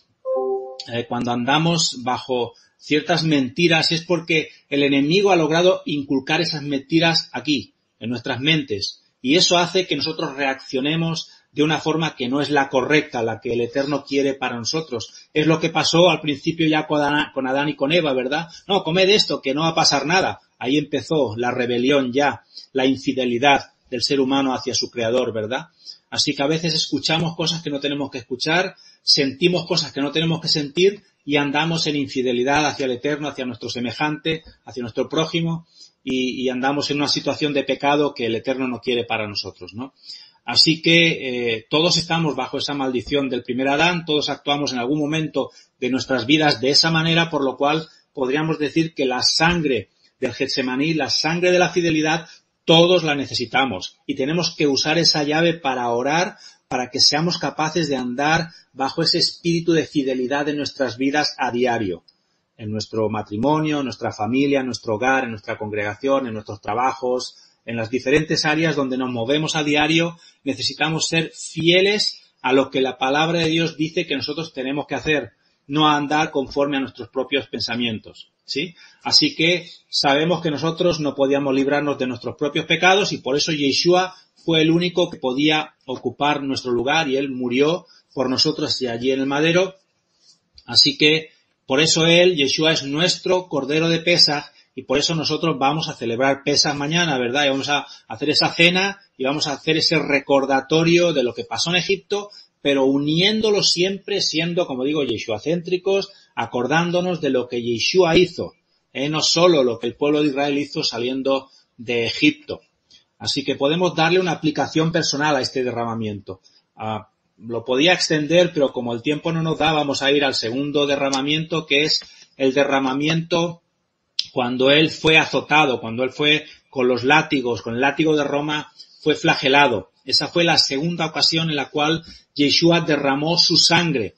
cuando andamos bajo ciertas mentiras, es porque el enemigo ha logrado inculcar esas mentiras aquí, en nuestras mentes, y eso hace que nosotros reaccionemos de una forma que no es la correcta, la que el Eterno quiere para nosotros. Es lo que pasó al principio ya con Adán y con Eva, ¿verdad? No, comed esto, que no va a pasar nada. Ahí empezó la rebelión ya, la infidelidad del ser humano hacia su Creador, ¿verdad? Así que a veces escuchamos cosas que no tenemos que escuchar, sentimos cosas que no tenemos que sentir y andamos en infidelidad hacia el Eterno, hacia nuestro semejante, hacia nuestro prójimo, y andamos en una situación de pecado que el Eterno no quiere para nosotros, ¿no? Así que todos estamos bajo esa maldición del primer Adán, todos actuamos en algún momento de nuestras vidas de esa manera, por lo cual podríamos decir que la sangre del Getsemaní, la sangre de la fidelidad, todos la necesitamos y tenemos que usar esa llave para orar, para que seamos capaces de andar bajo ese espíritu de fidelidad en nuestras vidas a diario, en nuestro matrimonio, en nuestra familia, en nuestro hogar, en nuestra congregación, en nuestros trabajos. En las diferentes áreas donde nos movemos a diario, necesitamos ser fieles a lo que la palabra de Dios dice que nosotros tenemos que hacer, no andar conforme a nuestros propios pensamientos, ¿sí? Así que sabemos que nosotros no podíamos librarnos de nuestros propios pecados y por eso Yeshua fue el único que podía ocupar nuestro lugar y él murió por nosotros y allí en el madero. Así que por eso Yeshua es nuestro Cordero de Pesaj. Y por eso nosotros vamos a celebrar Pesaj mañana, ¿verdad? Y vamos a hacer esa cena y vamos a hacer ese recordatorio de lo que pasó en Egipto, pero uniéndolo siempre siendo, como digo, yeshuacéntricos, acordándonos de lo que Yeshua hizo, no solo lo que el pueblo de Israel hizo saliendo de Egipto. Así que podemos darle una aplicación personal a este derramamiento. Lo podía extender, pero como el tiempo no nos da, vamos a ir al segundo derramamiento, que es el derramamiento cuando él fue azotado, cuando él fue con los látigos, con el látigo de Roma, fue flagelado. Esa fue la segunda ocasión en la cual Yeshua derramó su sangre.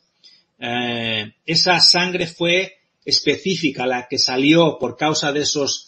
Esa sangre fue específica, la que salió por causa de esos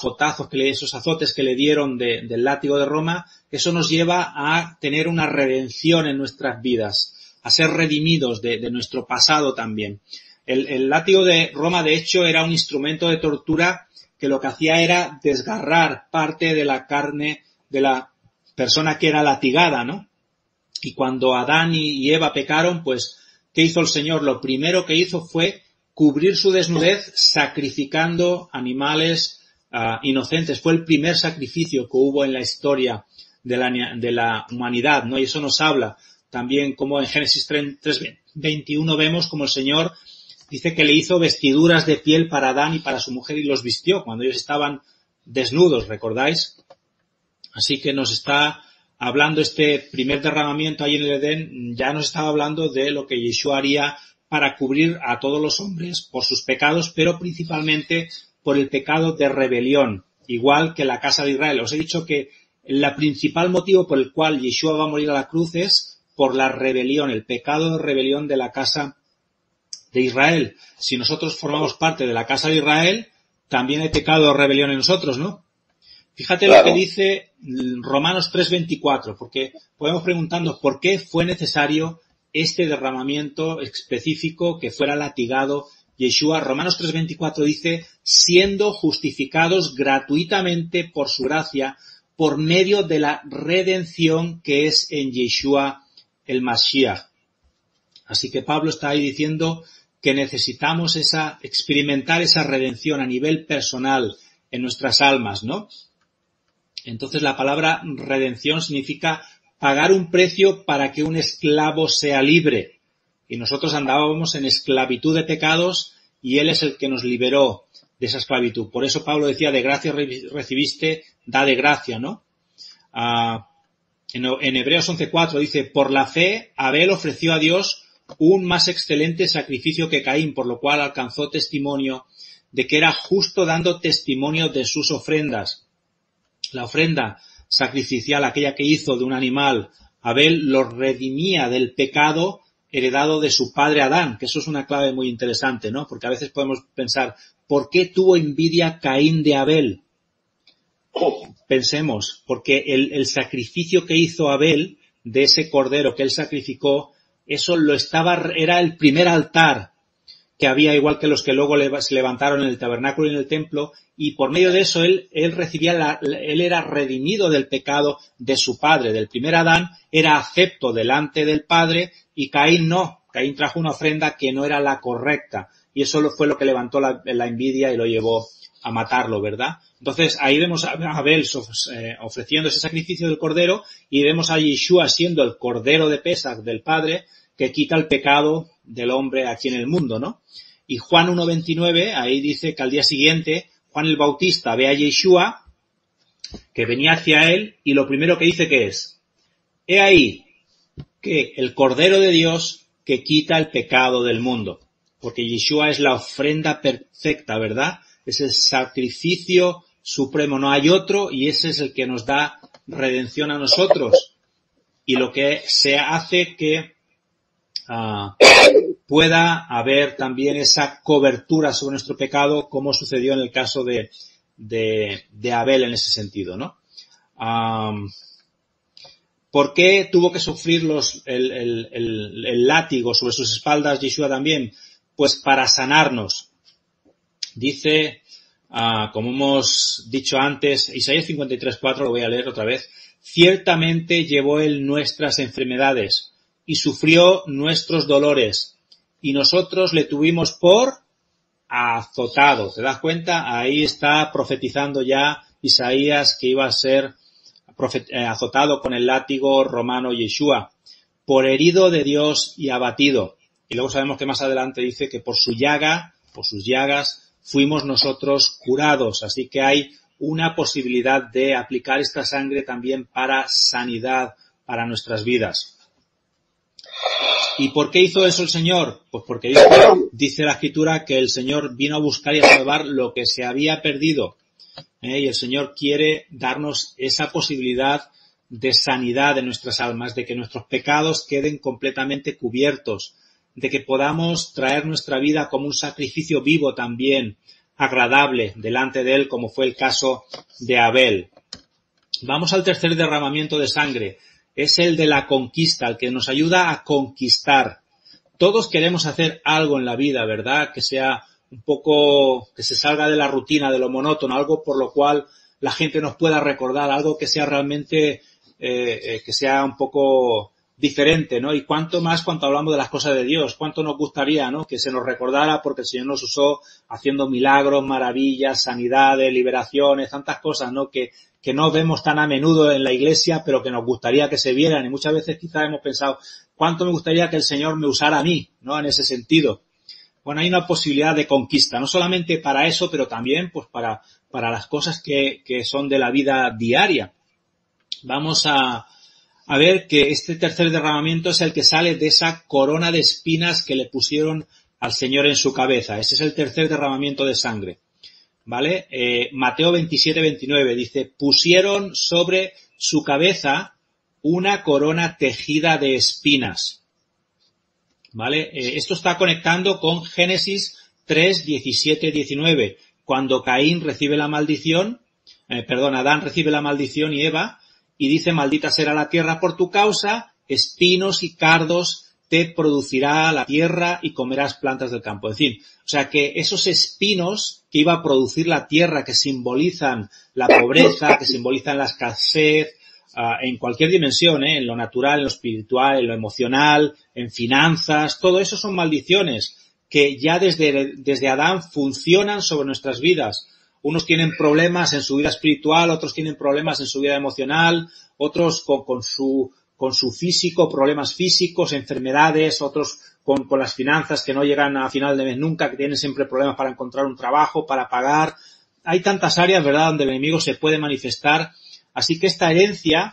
esos azotes que le dieron del látigo de Roma. Eso nos lleva a tener una redención en nuestras vidas, a ser redimidos de nuestro pasado también. El látigo de Roma, de hecho, era un instrumento de tortura que lo que hacía era desgarrar parte de la carne de la persona que era latigada, ¿no? Y cuando Adán y Eva pecaron, pues, ¿qué hizo el Señor? Lo primero que hizo fue cubrir su desnudez sacrificando animales inocentes. Fue el primer sacrificio que hubo en la historia de la humanidad, ¿no? Y eso nos habla también como en Génesis 3:21 vemos como el Señor dice que le hizo vestiduras de piel para Adán y para su mujer y los vistió cuando ellos estaban desnudos, ¿recordáis? Así que nos está hablando este primer derramamiento ahí en el Edén, ya nos estaba hablando de lo que Yeshua haría para cubrir a todos los hombres por sus pecados, pero principalmente por el pecado de rebelión, igual que la casa de Israel. Os he dicho que el principal motivo por el cual Yeshua va a morir a la cruz es por la rebelión, el pecado de rebelión de la casa de Israel. Si nosotros formamos parte de la casa de Israel, también hay pecado de rebelión en nosotros, ¿no? Fíjate lo que dice Romanos 3:24, porque podemos preguntarnos por qué fue necesario este derramamiento específico que fuera latigado Yeshua. Romanos 3:24 dice, siendo justificados gratuitamente por su gracia, por medio de la redención que es en Yeshua el Mashiach. Así que Pablo está ahí diciendo que necesitamos experimentar esa redención a nivel personal en nuestras almas, ¿no? Entonces la palabra redención significa pagar un precio para que un esclavo sea libre. Y nosotros andábamos en esclavitud de pecados y Él es el que nos liberó de esa esclavitud. Por eso Pablo decía, de gracia recibiste, da de gracia, ¿no? En Hebreos 11:4 dice, por la fe Abel ofreció a Dios un más excelente sacrificio que Caín, por lo cual alcanzó testimonio de que era justo dando testimonio de sus ofrendas. La ofrenda sacrificial, aquella que hizo de un animal, Abel lo redimía del pecado heredado de su padre Adán, que eso es una clave muy interesante, ¿no? Porque a veces podemos pensar, ¿por qué tuvo envidia Caín de Abel? Pensemos, porque el sacrificio que hizo Abel, de ese cordero que él sacrificó, eso era el primer altar que había, igual que los que luego se levantaron en el tabernáculo y en el templo, y por medio de eso él era redimido del pecado de su padre, del primer Adán, era acepto delante del Padre, y Caín no. Caín trajo una ofrenda que no era la correcta, y eso fue lo que levantó la envidia y lo llevó a matarlo, ¿verdad? Entonces ahí vemos a Abel ofreciendo ese sacrificio del cordero, y vemos a Yeshua siendo el cordero de Pesach del Padre, que quita el pecado del hombre aquí en el mundo, ¿no? Y Juan 1:29, ahí dice que al día siguiente Juan el Bautista ve a Yeshua que venía hacia él, y lo primero que dice que es, he ahí que el Cordero de Dios que quita el pecado del mundo. Porque Yeshua es la ofrenda perfecta, ¿verdad? Es el sacrificio supremo, no hay otro, y ese es el que nos da redención a nosotros. Y lo que se hace que pueda haber también esa cobertura sobre nuestro pecado, como sucedió en el caso de Abel en ese sentido, ¿no? ¿Por qué tuvo que sufrir el látigo sobre sus espaldas Yeshua también? Pues para sanarnos. Dice, como hemos dicho antes, Isaías 53:4, lo voy a leer otra vez, ciertamente llevó él nuestras enfermedades y sufrió nuestros dolores, y nosotros le tuvimos por azotado. ¿Te das cuenta? Ahí está profetizando ya Isaías que iba a ser azotado con el látigo romano Yeshua, por herido de Dios y abatido. Y luego sabemos que más adelante dice que por sus llagas, fuimos nosotros curados. Así que hay una posibilidad de aplicar esta sangre también para sanidad, para nuestras vidas. ¿Y por qué hizo eso el Señor? Pues porque dice la Escritura que el Señor vino a buscar y a salvar lo que se había perdido. Y el Señor quiere darnos esa posibilidad de sanidad de nuestras almas, de que nuestros pecados queden completamente cubiertos, de que podamos traer nuestra vida como un sacrificio vivo también, agradable delante de Él, como fue el caso de Abel. Vamos al tercer derramamiento de sangre. Es el de la conquista, el que nos ayuda a conquistar. Todos queremos hacer algo en la vida, ¿verdad? Que sea un poco, que se salga de la rutina, de lo monótono, algo por lo cual la gente nos pueda recordar, algo que sea realmente, que sea un poco diferente, ¿no? Y cuánto más cuando hablamos de las cosas de Dios, cuánto nos gustaría, ¿no? Que se nos recordara porque el Señor nos usó haciendo milagros, maravillas, sanidades, liberaciones, tantas cosas, ¿no? Que no vemos tan a menudo en la iglesia, pero que nos gustaría que se vieran. Y muchas veces quizás hemos pensado, ¿cuánto me gustaría que el Señor me usara a mí, ¿no? En ese sentido. Bueno, hay una posibilidad de conquista, no solamente para eso, pero también pues para las cosas que son de la vida diaria. Vamos a ver que este tercer derramamiento es el que sale de esa corona de espinas que le pusieron al Señor en su cabeza. Ese es el tercer derramamiento de sangre. ¿Vale? Mateo 27-29 dice, pusieron sobre su cabeza una corona tejida de espinas. ¿Vale? Esto está conectando con Génesis 3:17-19, cuando Caín recibe la maldición, Adán recibe la maldición y Eva, y dice, maldita será la tierra por tu causa, espinos y cardos te producirá la tierra y comerás plantas del campo. En fin, o sea que esos espinos que iba a producir la tierra, que simbolizan la pobreza, que simbolizan la escasez, en cualquier dimensión, en lo natural, en lo espiritual, en lo emocional, en finanzas, todo eso son maldiciones que ya desde Adán funcionan sobre nuestras vidas. Unos tienen problemas en su vida espiritual, otros tienen problemas en su vida emocional, otros con su físico, problemas físicos, enfermedades, otros con las finanzas que no llegan a final de mes nunca, que tienen siempre problemas para encontrar un trabajo, para pagar. Hay tantas áreas, ¿verdad?, donde el enemigo se puede manifestar. Así que esta herencia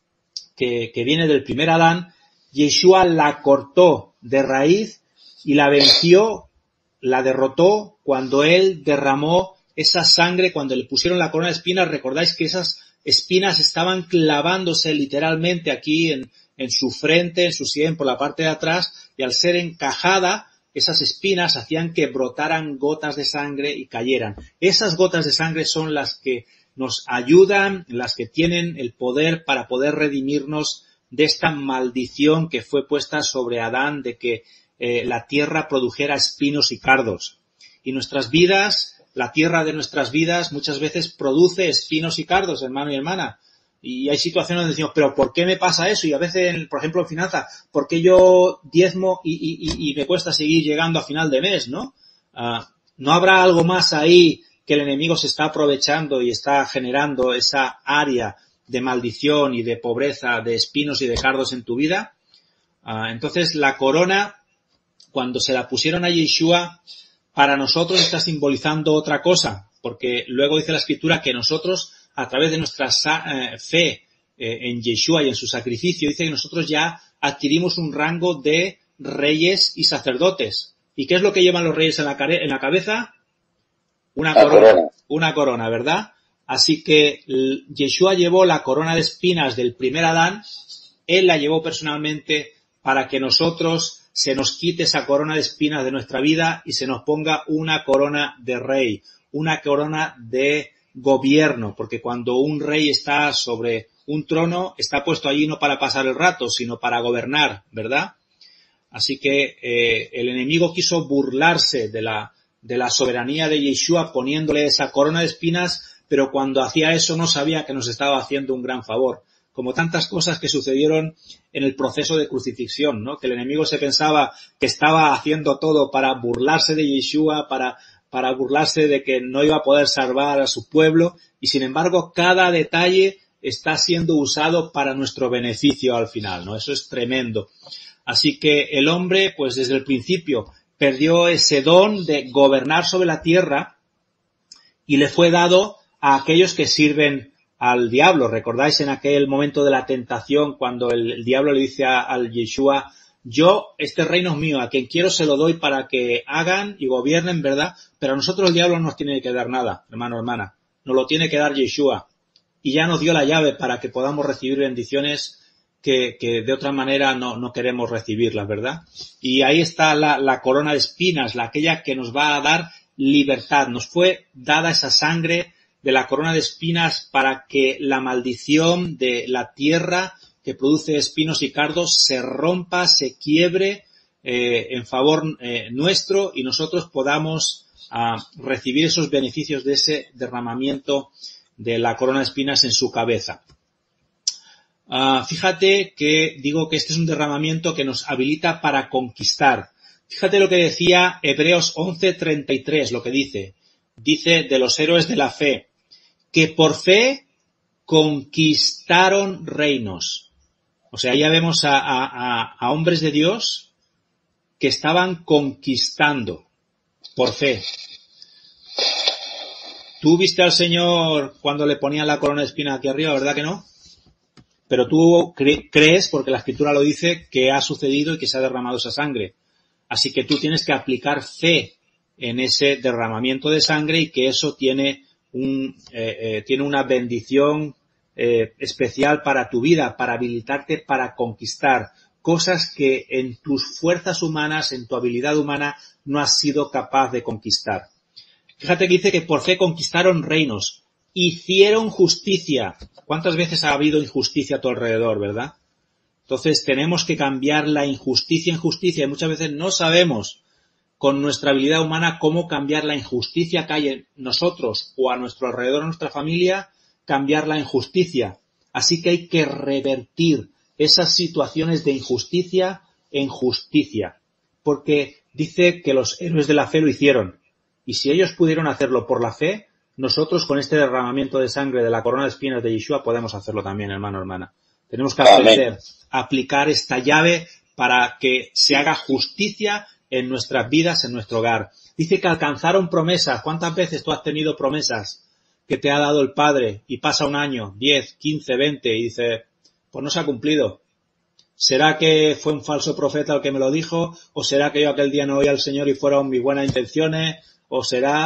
que viene del primer Adán, Yeshua la cortó de raíz y la venció, la derrotó cuando él derramó esa sangre, cuando le pusieron la corona de espinas. Recordáis que esas espinas estaban clavándose literalmente aquí en su frente, en su sien, por la parte de atrás, y al ser encajada, esas espinas hacían que brotaran gotas de sangre y cayeran. Esas gotas de sangre son las que nos ayudan, las que tienen el poder para poder redimirnos de esta maldición que fue puesta sobre Adán de que la tierra produjera espinos y cardos. Y nuestras vidas, la tierra de nuestras vidas muchas veces produce espinos y cardos, hermano y hermana. Y hay situaciones donde decimos, pero ¿por qué me pasa eso? Y a veces, por ejemplo, en finanzas, ¿por qué yo diezmo y me cuesta seguir llegando a final de mes, no? ¿No habrá algo más ahí que el enemigo se está aprovechando y está generando esa área de maldición y de pobreza, de espinos y de cardos en tu vida? Entonces, la corona, cuando se la pusieron a Yeshua, para nosotros está simbolizando otra cosa, porque luego dice la Escritura que nosotros, a través de nuestra fe en Yeshua y en su sacrificio, dice que nosotros ya adquirimos un rango de reyes y sacerdotes. ¿Y qué es lo que llevan los reyes en la cabeza? Una corona, ¿verdad? Así que Yeshua llevó la corona de espinas del primer Adán, él la llevó personalmente para que nosotros se nos quite esa corona de espinas de nuestra vida y se nos ponga una corona de rey, una corona de gobierno, porque cuando un rey está sobre un trono, está puesto allí no para pasar el rato, sino para gobernar, ¿verdad? Así que el enemigo quiso burlarse de la soberanía de Yeshua poniéndole esa corona de espinas, pero cuando hacía eso no sabía que nos estaba haciendo un gran favor. Como tantas cosas que sucedieron en el proceso de crucifixión, ¿no? Que el enemigo se pensaba que estaba haciendo todo para burlarse de Yeshua, para burlarse de que no iba a poder salvar a su pueblo, y sin embargo cada detalle está siendo usado para nuestro beneficio al final, ¿no? Eso es tremendo. Así que el hombre, pues desde el principio, perdió ese don de gobernar sobre la tierra y le fue dado a aquellos que sirven al diablo. ¿Recordáis en aquel momento de la tentación cuando el diablo le dice al Yeshua, este reino es mío, a quien quiero se lo doy para que hagan y gobiernen, ¿verdad? Pero a nosotros el diablo no nos tiene que dar nada, hermano, hermana. Nos lo tiene que dar Yeshua. Y ya nos dio la llave para que podamos recibir bendiciones que de otra manera no queremos recibirlas, ¿verdad? Y ahí está la corona de espinas, aquella que nos va a dar libertad. Nos fue dada esa sangre de la corona de espinas para que la maldición de la tierra que produce espinos y cardos se rompa, se quiebre en favor nuestro y nosotros podamos recibir esos beneficios de ese derramamiento de la corona de espinas en su cabeza. Fíjate que digo que este es un derramamiento que nos habilita para conquistar. Fíjate lo que decía Hebreos 11:33, lo que dice. Dice de los héroes de la fe, que por fe conquistaron reinos. O sea, ya vemos a hombres de Dios que estaban conquistando por fe. Tú viste al Señor cuando le ponían la corona de espinas aquí arriba, ¿verdad que no? Pero tú crees, porque la Escritura lo dice, que ha sucedido y que se ha derramado esa sangre. Así que tú tienes que aplicar fe en ese derramamiento de sangre y que eso tiene una bendición especial para tu vida, para habilitarte para conquistar cosas que en tus fuerzas humanas, en tu habilidad humana, no has sido capaz de conquistar. Fíjate que dice que por fe conquistaron reinos, hicieron justicia. ¿Cuántas veces ha habido injusticia a tu alrededor, verdad? Entonces tenemos que cambiar la injusticia en justicia y muchas veces no sabemos con nuestra habilidad humana cómo cambiar la injusticia que hay en nosotros o a nuestro alrededor, en nuestra familia, cambiarla en justicia. Así que hay que revertir esas situaciones de injusticia en justicia, porque dice que los héroes de la fe lo hicieron. Y si ellos pudieron hacerlo por la fe, nosotros con este derramamiento de sangre de la corona de espinas de Yeshua podemos hacerlo también, hermano, hermana. Tenemos que aprender a aplicar esta llave para que se haga justicia en nuestras vidas, en nuestro hogar. Dice que alcanzaron promesas. ¿Cuántas veces tú has tenido promesas que te ha dado el Padre y pasa un año, 10, 15, 20 y dice, pues no se ha cumplido? ¿Será que fue un falso profeta el que me lo dijo? ¿O será que yo aquel día no oí al Señor y fueron mis buenas intenciones? ¿O será?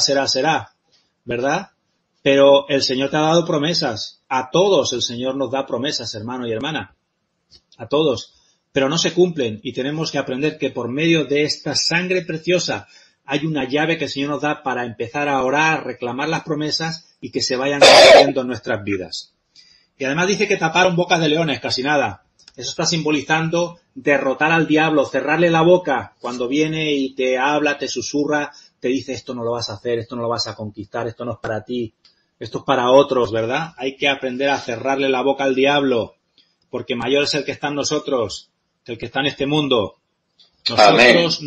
¿Verdad? Pero el Señor te ha dado promesas. A todos el Señor nos da promesas, hermano y hermana. A todos. Pero no se cumplen y tenemos que aprender que por medio de esta sangre preciosa hay una llave que el Señor nos da para empezar a orar, reclamar las promesas y que se vayan cumpliendo en nuestras vidas. Y además dice que taparon bocas de leones, casi nada. Eso está simbolizando derrotar al diablo, cerrarle la boca cuando viene y te habla, te susurra, te dice esto no lo vas a hacer, esto no lo vas a conquistar, esto no es para ti, esto es para otros, ¿verdad? Hay que aprender a cerrarle la boca al diablo, porque mayor es el que está en nosotros que el que está en este mundo. Nosotros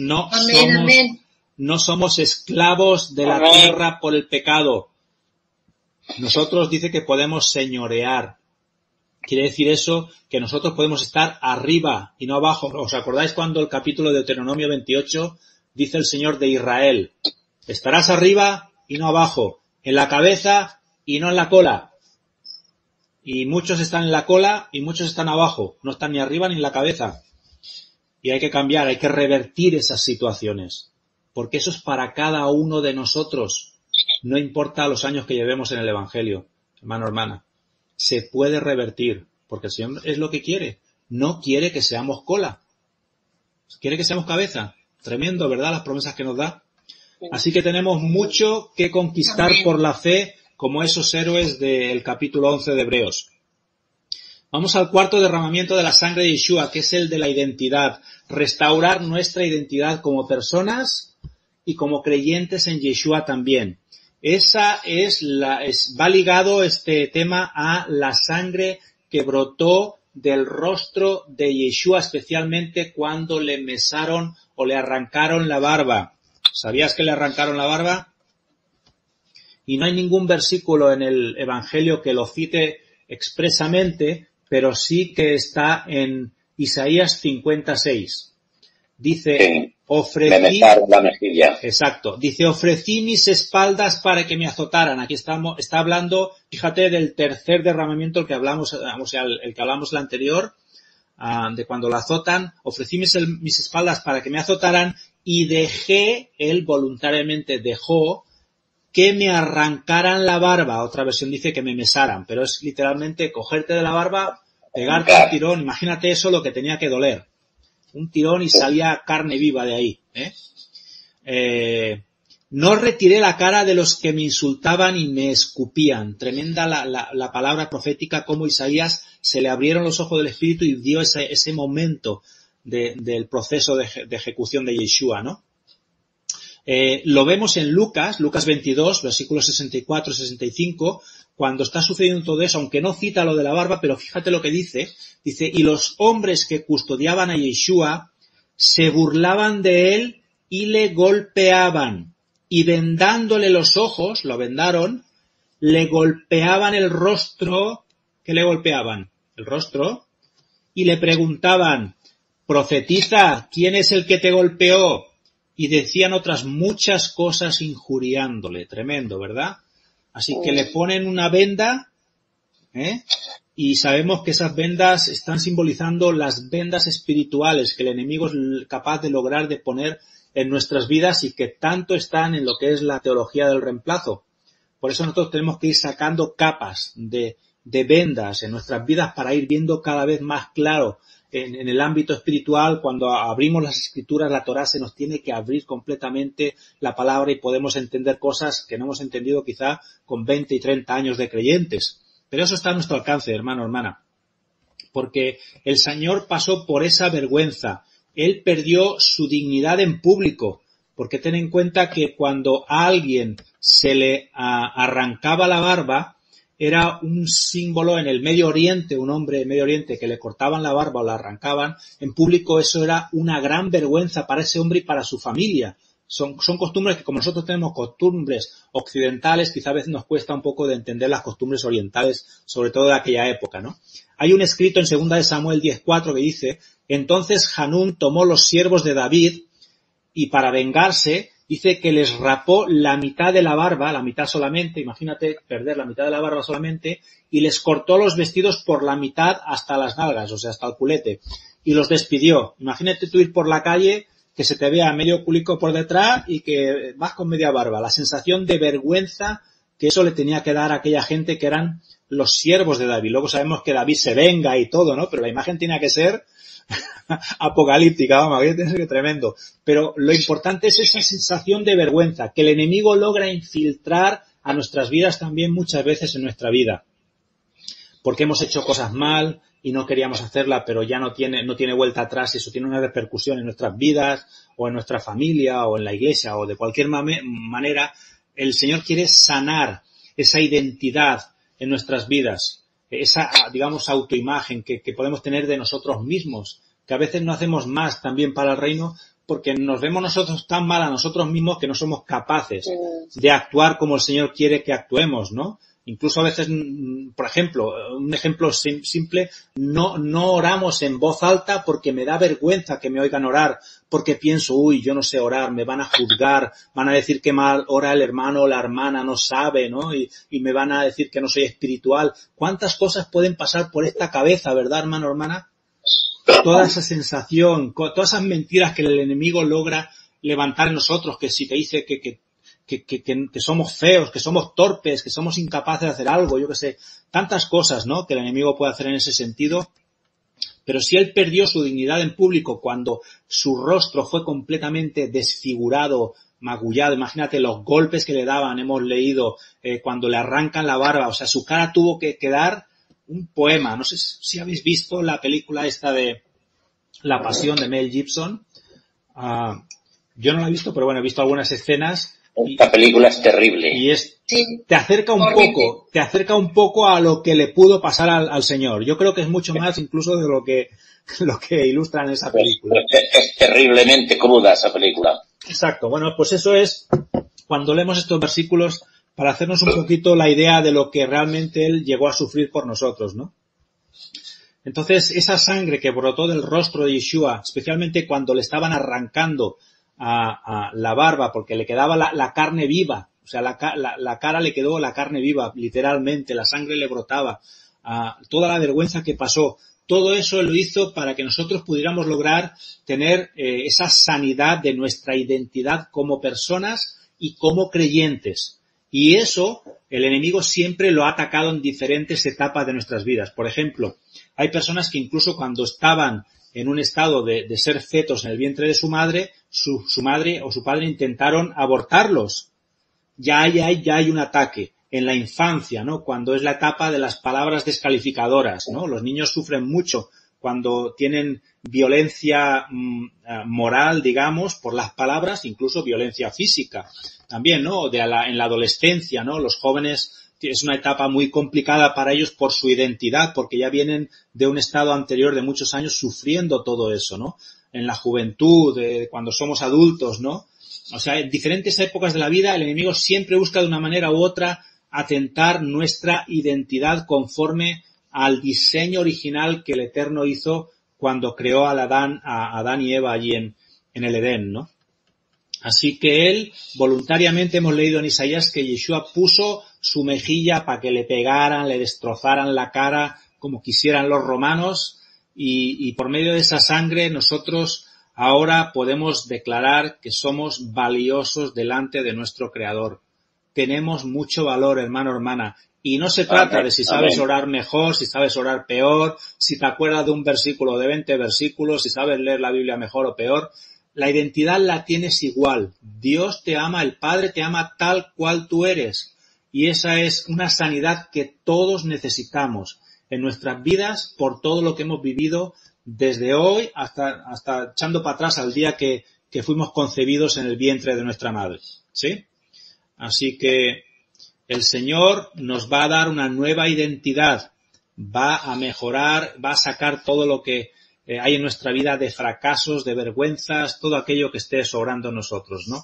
no somos esclavos de la tierra por el pecado. Nosotros dice que podemos señorear. Quiere decir eso que nosotros podemos estar arriba y no abajo. ¿Os acordáis cuando el capítulo de Deuteronomio 28 dice el Señor de Israel? Estarás arriba y no abajo, en la cabeza y no en la cola. Y muchos están en la cola y muchos están abajo, no están ni arriba ni en la cabeza. Y hay que cambiar, hay que revertir esas situaciones, porque eso es para cada uno de nosotros. No importa los años que llevemos en el Evangelio, hermano, hermana. Se puede revertir, porque el Señor es lo que quiere. No quiere que seamos cola. Quiere que seamos cabeza. Tremendo, ¿verdad? Las promesas que nos da. Así que tenemos mucho que conquistar por la fe, como esos héroes del capítulo 11 de Hebreos. Vamos al cuarto derramamiento de la sangre de Yeshua, que es el de la identidad. Restaurar nuestra identidad como personas y como creyentes en Yeshua también. Va ligado este tema a la sangre que brotó del rostro de Yeshua, especialmente cuando le mesaron o le arrancaron la barba. ¿Sabías que le arrancaron la barba? Y no hay ningún versículo en el Evangelio que lo cite expresamente, pero sí que está en Isaías 56. Dice, Sí. ofrecí... Me mesaron la mejilla. Exacto. Dice, ofrecí mis espaldas para que me azotaran. Aquí está hablando, fíjate, del tercer derramamiento, el que hablamos, o sea, el que hablamos el anterior, de cuando la azotan. Ofrecí mis espaldas para que me azotaran y él voluntariamente dejó que me arrancaran la barba. Otra versión dice que me mesaran, pero es literalmente cogerte de la barba, pegarte un tirón. Imagínate eso, lo que tenía que doler. Un tirón y salía carne viva de ahí. No retiré la cara de los que me insultaban y me escupían. Tremenda la palabra profética, como Isaías se le abrieron los ojos del Espíritu y dio ese momento del proceso de ejecución de Yeshua, ¿no? Lo vemos en Lucas 22, versículos 64 y 65, cuando está sucediendo todo eso, aunque no cita lo de la barba, pero fíjate lo que dice. Dice, y los hombres que custodiaban a Yeshua se burlaban de él y le golpeaban. Y vendándole los ojos, lo vendaron, le golpeaban el rostro. ¿Qué le golpeaban? El rostro. Y le preguntaban, profetiza, ¿quién es el que te golpeó? Y decían otras muchas cosas injuriándole. Tremendo, ¿verdad? Así que le ponen una venda, y sabemos que esas vendas están simbolizando las vendas espirituales que el enemigo es capaz de lograr de poner en nuestras vidas y que tanto están en lo que es la teología del reemplazo. Por eso nosotros tenemos que ir sacando capas de vendas en nuestras vidas para ir viendo cada vez más claro en el ámbito espiritual. Cuando abrimos las escrituras, la Torá se nos tiene que abrir completamente la palabra y podemos entender cosas que no hemos entendido quizá con 20 y 30 años de creyentes. Pero eso está a nuestro alcance, hermano, hermana. Porque el Señor pasó por esa vergüenza. Él perdió su dignidad en público. Porque ten en cuenta que cuando a alguien se le arrancaba la barba, era un símbolo en el Medio Oriente, un hombre de Medio Oriente que le cortaban la barba o la arrancaban, en público eso era una gran vergüenza para ese hombre y para su familia. Son costumbres que, como nosotros tenemos costumbres occidentales, quizá a veces nos cuesta un poco de entender las costumbres orientales, sobre todo de aquella época, ¿no? Hay un escrito en 2 de Samuel 10:4 que dice, entonces Hanún tomó los siervos de David y para vengarse, dice que les rapó la mitad de la barba, la mitad solamente, imagínate perder la mitad de la barba solamente, y les cortó los vestidos por la mitad hasta las nalgas, o sea, hasta el culete, y los despidió. Imagínate tú ir por la calle, que se te vea medio culico por detrás y que vas con media barba. La sensación de vergüenza que eso le tenía que dar a aquella gente que eran los siervos de David. Luego sabemos que David se venga y todo, ¿no? Pero la imagen tenía que ser apocalíptica, vamos, que tiene que ser tremendo. Pero lo importante es esa sensación de vergüenza, que el enemigo logra infiltrar a nuestras vidas también muchas veces en nuestra vida. Porque hemos hecho cosas mal y no queríamos hacerla, pero ya no tiene vuelta atrás, y eso tiene una repercusión en nuestras vidas, o en nuestra familia, o en la iglesia, o de cualquier manera. El Señor quiere sanar esa identidad en nuestras vidas, esa, digamos, autoimagen que podemos tener de nosotros mismos, que a veces no hacemos más también para el reino, porque nos vemos nosotros tan mal a nosotros mismos que no somos capaces de actuar como el Señor quiere que actuemos, ¿no? Incluso a veces, por ejemplo, un ejemplo simple, no oramos en voz alta porque me da vergüenza que me oigan orar, porque pienso, uy, yo no sé orar, me van a juzgar, van a decir que mal ora el hermano o la hermana, no sabe, ¿no? Y me van a decir que no soy espiritual. ¿Cuántas cosas pueden pasar por esta cabeza, verdad, hermano o hermana? Toda esa sensación, todas esas mentiras que el enemigo logra levantar en nosotros, que si te dice que somos feos, que somos torpes, que somos incapaces de hacer algo, yo qué sé, tantas cosas, ¿no?, que el enemigo puede hacer en ese sentido. Pero si él perdió su dignidad en público cuando su rostro fue completamente desfigurado, magullado, imagínate los golpes que le daban, hemos leído, cuando le arrancan la barba, o sea, su cara tuvo que quedar un poema. No sé si habéis visto la película esta de La Pasión de Mel Gibson. Yo no la he visto, pero bueno, he visto algunas escenas. Esta película es terrible. Y te acerca un poco a lo que le pudo pasar al Señor. Yo creo que es mucho más incluso de lo que ilustra en esa película. Es terriblemente cruda esa película. Exacto. Bueno, pues eso es, cuando leemos estos versículos, para hacernos un poquito la idea de lo que realmente él llegó a sufrir por nosotros, ¿no? Entonces, esa sangre que brotó del rostro de Yeshua, especialmente cuando le estaban arrancando a la barba, porque le quedaba la carne viva, o sea, la cara le quedó la carne viva, literalmente, la sangre le brotaba, toda la vergüenza que pasó, todo eso lo hizo para que nosotros pudiéramos lograr tener esa sanidad de nuestra identidad como personas y como creyentes. Y eso, el enemigo siempre lo ha atacado en diferentes etapas de nuestras vidas. Por ejemplo, hay personas que incluso cuando estaban en un estado de ser fetos en el vientre de su madre, su madre o su padre intentaron abortarlos. Ya hay un ataque en la infancia, ¿no? Cuando es la etapa de las palabras descalificadoras, ¿no? Los niños sufren mucho cuando tienen violencia moral, digamos, por las palabras, incluso violencia física también, ¿no? En la adolescencia, ¿no? Los jóvenes es una etapa muy complicada para ellos por su identidad, porque ya vienen de un estado anterior de muchos años sufriendo todo eso, ¿no? En la juventud, cuando somos adultos, ¿no? O sea, en diferentes épocas de la vida el enemigo siempre busca de una manera u otra atentar nuestra identidad conforme al diseño original que el Eterno hizo cuando creó a Adán y Eva allí en el Edén, ¿no? Así que él, voluntariamente hemos leído en Isaías que Yeshua puso su mejilla para que le pegaran, le destrozaran la cara como quisieran los romanos y por medio de esa sangre nosotros ahora podemos declarar que somos valiosos delante de nuestro Creador. Tenemos mucho valor, hermano, hermana. Y no se trata de si sabes orar mejor, si sabes orar peor, si te acuerdas de un versículo o de 20 versículos, si sabes leer la Biblia mejor o peor. La identidad la tienes igual. Dios te ama, el Padre te ama tal cual tú eres. Y esa es una sanidad que todos necesitamos en nuestras vidas por todo lo que hemos vivido desde hoy hasta echando para atrás al día que fuimos concebidos en el vientre de nuestra madre. ¿Sí? Así que el Señor nos va a dar una nueva identidad, va a mejorar, va a sacar todo lo que hay en nuestra vida de fracasos, de vergüenzas, todo aquello que esté sobrando en nosotros, ¿no?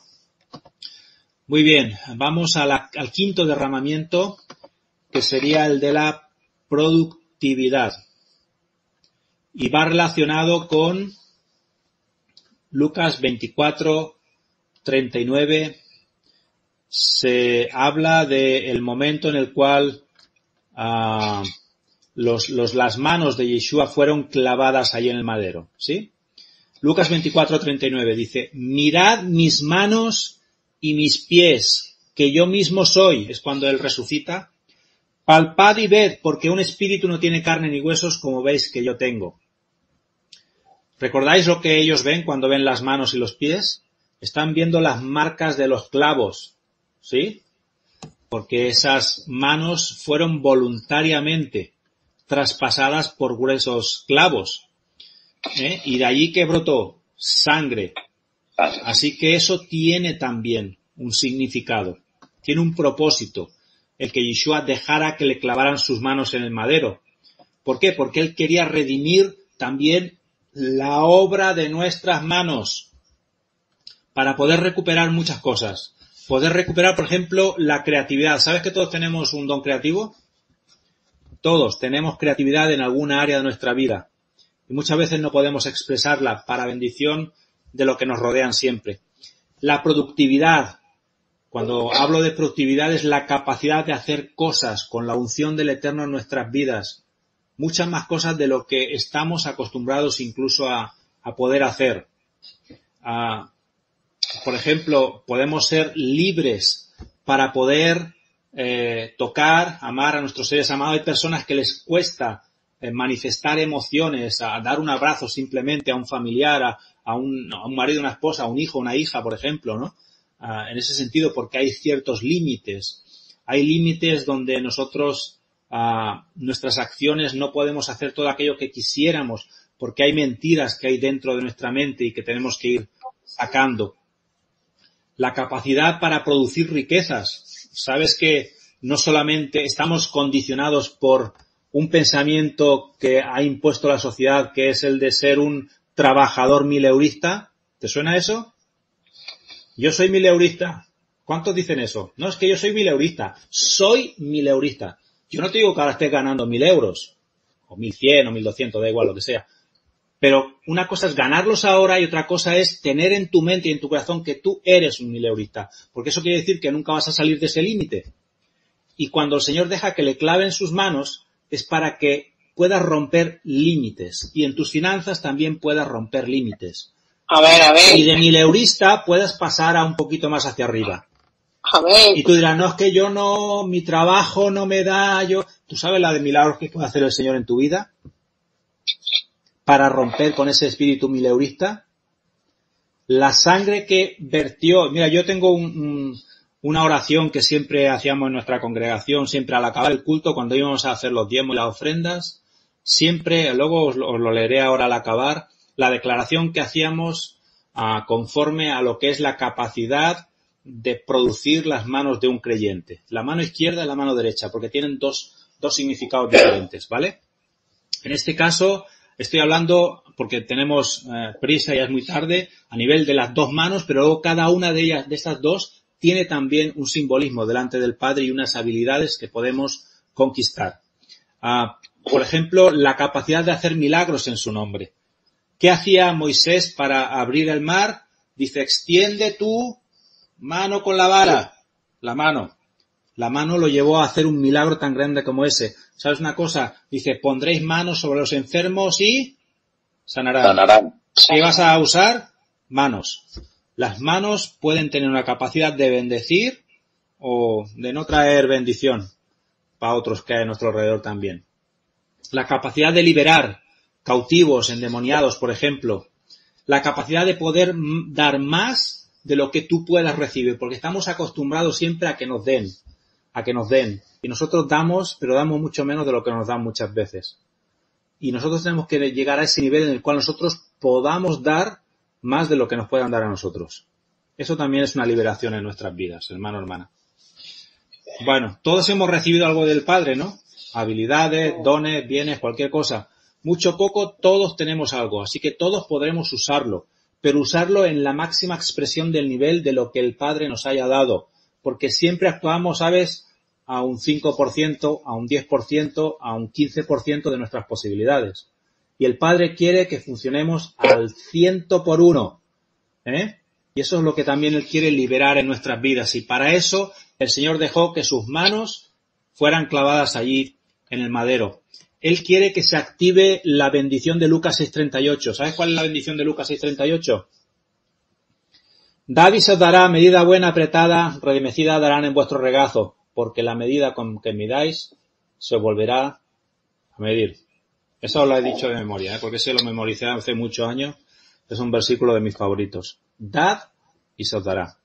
Muy bien, vamos al quinto derramamiento, que sería el de la productividad. Y va relacionado con Lucas 24, 39. Se habla del momento en el cual las manos de Yeshua fueron clavadas allí en el madero, ¿sí? Lucas 24:39 dice, mirad mis manos y mis pies, que yo mismo soy, es cuando él resucita. Palpad y ved, porque un espíritu no tiene carne ni huesos, como veis que yo tengo. ¿Recordáis lo que ellos ven cuando ven las manos y los pies? Están viendo las marcas de los clavos, ¿sí? Porque esas manos fueron voluntariamente traspasadas por gruesos clavos, y de allí que brotó sangre. Así que eso tiene también un significado, tiene un propósito, el que Yeshua dejara que le clavaran sus manos en el madero. ¿Por qué? Porque él quería redimir también la obra de nuestras manos para poder recuperar muchas cosas. Poder recuperar, por ejemplo, la creatividad. ¿Sabes que todos tenemos un don creativo? Todos tenemos creatividad en alguna área de nuestra vida. Y muchas veces no podemos expresarla para bendición de lo que nos rodean siempre. La productividad. Cuando hablo de productividad es la capacidad de hacer cosas con la unción del Eterno en nuestras vidas. Muchas más cosas de lo que estamos acostumbrados incluso a poder hacer. Por ejemplo, podemos ser libres para poder tocar, amar a nuestros seres amados. Hay personas que les cuesta manifestar emociones, a dar un abrazo simplemente a un familiar, a un marido, una esposa, a un hijo, una hija, por ejemplo, ¿no? En ese sentido, porque hay ciertos límites. Hay límites donde nosotros, nuestras acciones no podemos hacer todo aquello que quisiéramos, porque hay mentiras que hay dentro de nuestra mente y que tenemos que ir sacando. La capacidad para producir riquezas. Sabes que no solamente estamos condicionados por un pensamiento que ha impuesto la sociedad, que es el de ser un trabajador mileurista. ¿Te suena eso? Yo soy mileurista. ¿Cuántos dicen eso? No, es que yo soy mileurista. Soy mileurista. Yo no te digo que ahora estés ganando 1.000 euros, o 1.100 o 1.200, da igual lo que sea. Pero una cosa es ganarlos ahora y otra cosa es tener en tu mente y en tu corazón que tú eres un mileurista. Porque eso quiere decir que nunca vas a salir de ese límite. Y cuando el Señor deja que le claven sus manos, es para que puedas romper límites. Y en tus finanzas también puedas romper límites. A ver. Y de mileurista puedas pasar a un poquito más hacia arriba. A ver. Y tú dirás, no, es que yo no, mi trabajo no me da, yo... ¿Tú sabes la de milagros que puede hacer el Señor en tu vida? Para romper con ese espíritu mileurista. La sangre que vertió... Mira, yo tengo una oración que siempre hacíamos en nuestra congregación, siempre al acabar el culto, cuando íbamos a hacer los diezmos y las ofrendas, siempre, luego os lo leeré ahora al acabar, la declaración que hacíamos conforme a lo que es la capacidad de producir las manos de un creyente. La mano izquierda y la mano derecha, porque tienen dos significados diferentes, ¿vale? En este caso, estoy hablando, porque tenemos prisa, ya es muy tarde, a nivel de las dos manos, pero luego cada una de ellas, de estas dos, tiene también un simbolismo delante del Padre y unas habilidades que podemos conquistar. Por ejemplo, la capacidad de hacer milagros en su nombre. ¿Qué hacía Moisés para abrir el mar? Dice, extiende tu mano con la vara. La mano lo llevó a hacer un milagro tan grande como ese. ¿Sabes una cosa? Dice, pondréis manos sobre los enfermos y sanarán. ¿Qué vas a usar? Manos. Las manos pueden tener una capacidad de bendecir o de no traer bendición para otros que hay a nuestro alrededor también. La capacidad de liberar cautivos, endemoniados, por ejemplo. La capacidad de poder dar más de lo que tú puedas recibir, porque estamos acostumbrados siempre a que nos den. Y nosotros damos, pero damos mucho menos de lo que nos dan muchas veces. Y nosotros tenemos que llegar a ese nivel en el cual nosotros podamos dar más de lo que nos puedan dar a nosotros. Eso también es una liberación en nuestras vidas, hermano, hermana. Bueno, todos hemos recibido algo del Padre, ¿no? Habilidades, dones, bienes, cualquier cosa. Mucho poco, todos tenemos algo, así que todos podremos usarlo, pero usarlo en la máxima expresión del nivel de lo que el Padre nos haya dado, porque siempre actuamos, ¿sabes?, a un 5%, a un 10%, a un 15% de nuestras posibilidades. Y el Padre quiere que funcionemos al 100%, ¿eh? Y eso es lo que también Él quiere liberar en nuestras vidas. Y para eso el Señor dejó que sus manos fueran clavadas allí en el madero. Él quiere que se active la bendición de Lucas 6:38. ¿Sabes cuál es la bendición de Lucas 6:38? Dad y se os dará, medida buena, apretada, remecida darán en vuestro regazo, porque la medida con que midáis se os volverá a medir. Eso os lo he dicho de memoria, porque ese lo memoricé hace muchos años. Es un versículo de mis favoritos. Dad y se os dará.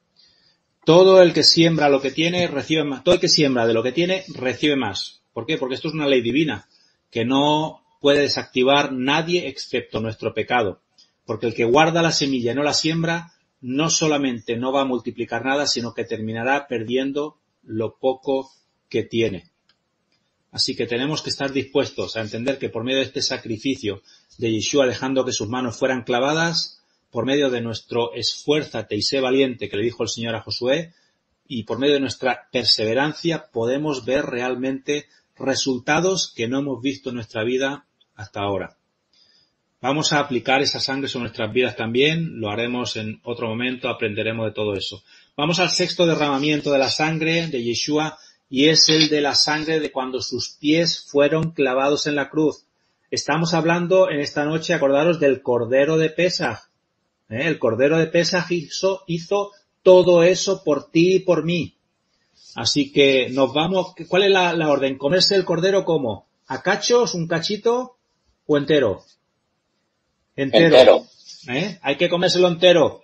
Todo el que siembra lo que tiene, recibe más. Todo el que siembra de lo que tiene, recibe más. ¿Por qué? Porque esto es una ley divina, que no puede desactivar nadie excepto nuestro pecado. Porque el que guarda la semilla y no la siembra, no solamente no va a multiplicar nada, sino que terminará perdiendo lo poco que tiene. Así que tenemos que estar dispuestos a entender que por medio de este sacrificio de Yeshua, dejando que sus manos fueran clavadas, por medio de nuestro esfuérzate y sé valiente que le dijo el Señor a Josué, y por medio de nuestra perseverancia podemos ver realmente resultados que no hemos visto en nuestra vida hasta ahora. Vamos a aplicar esa sangre sobre nuestras vidas también, lo haremos en otro momento, aprenderemos de todo eso. Vamos al sexto derramamiento de la sangre de Yeshua, y es el de la sangre de cuando sus pies fueron clavados en la cruz. Estamos hablando en esta noche, acordaros, del Cordero de Pesaj. El Cordero de Pesaj hizo todo eso por ti y por mí. Así que nos vamos... ¿Cuál es la orden? ¿Comerse el Cordero cómo? ¿A cachos, un cachito o entero? Entero. Hay que comérselo entero.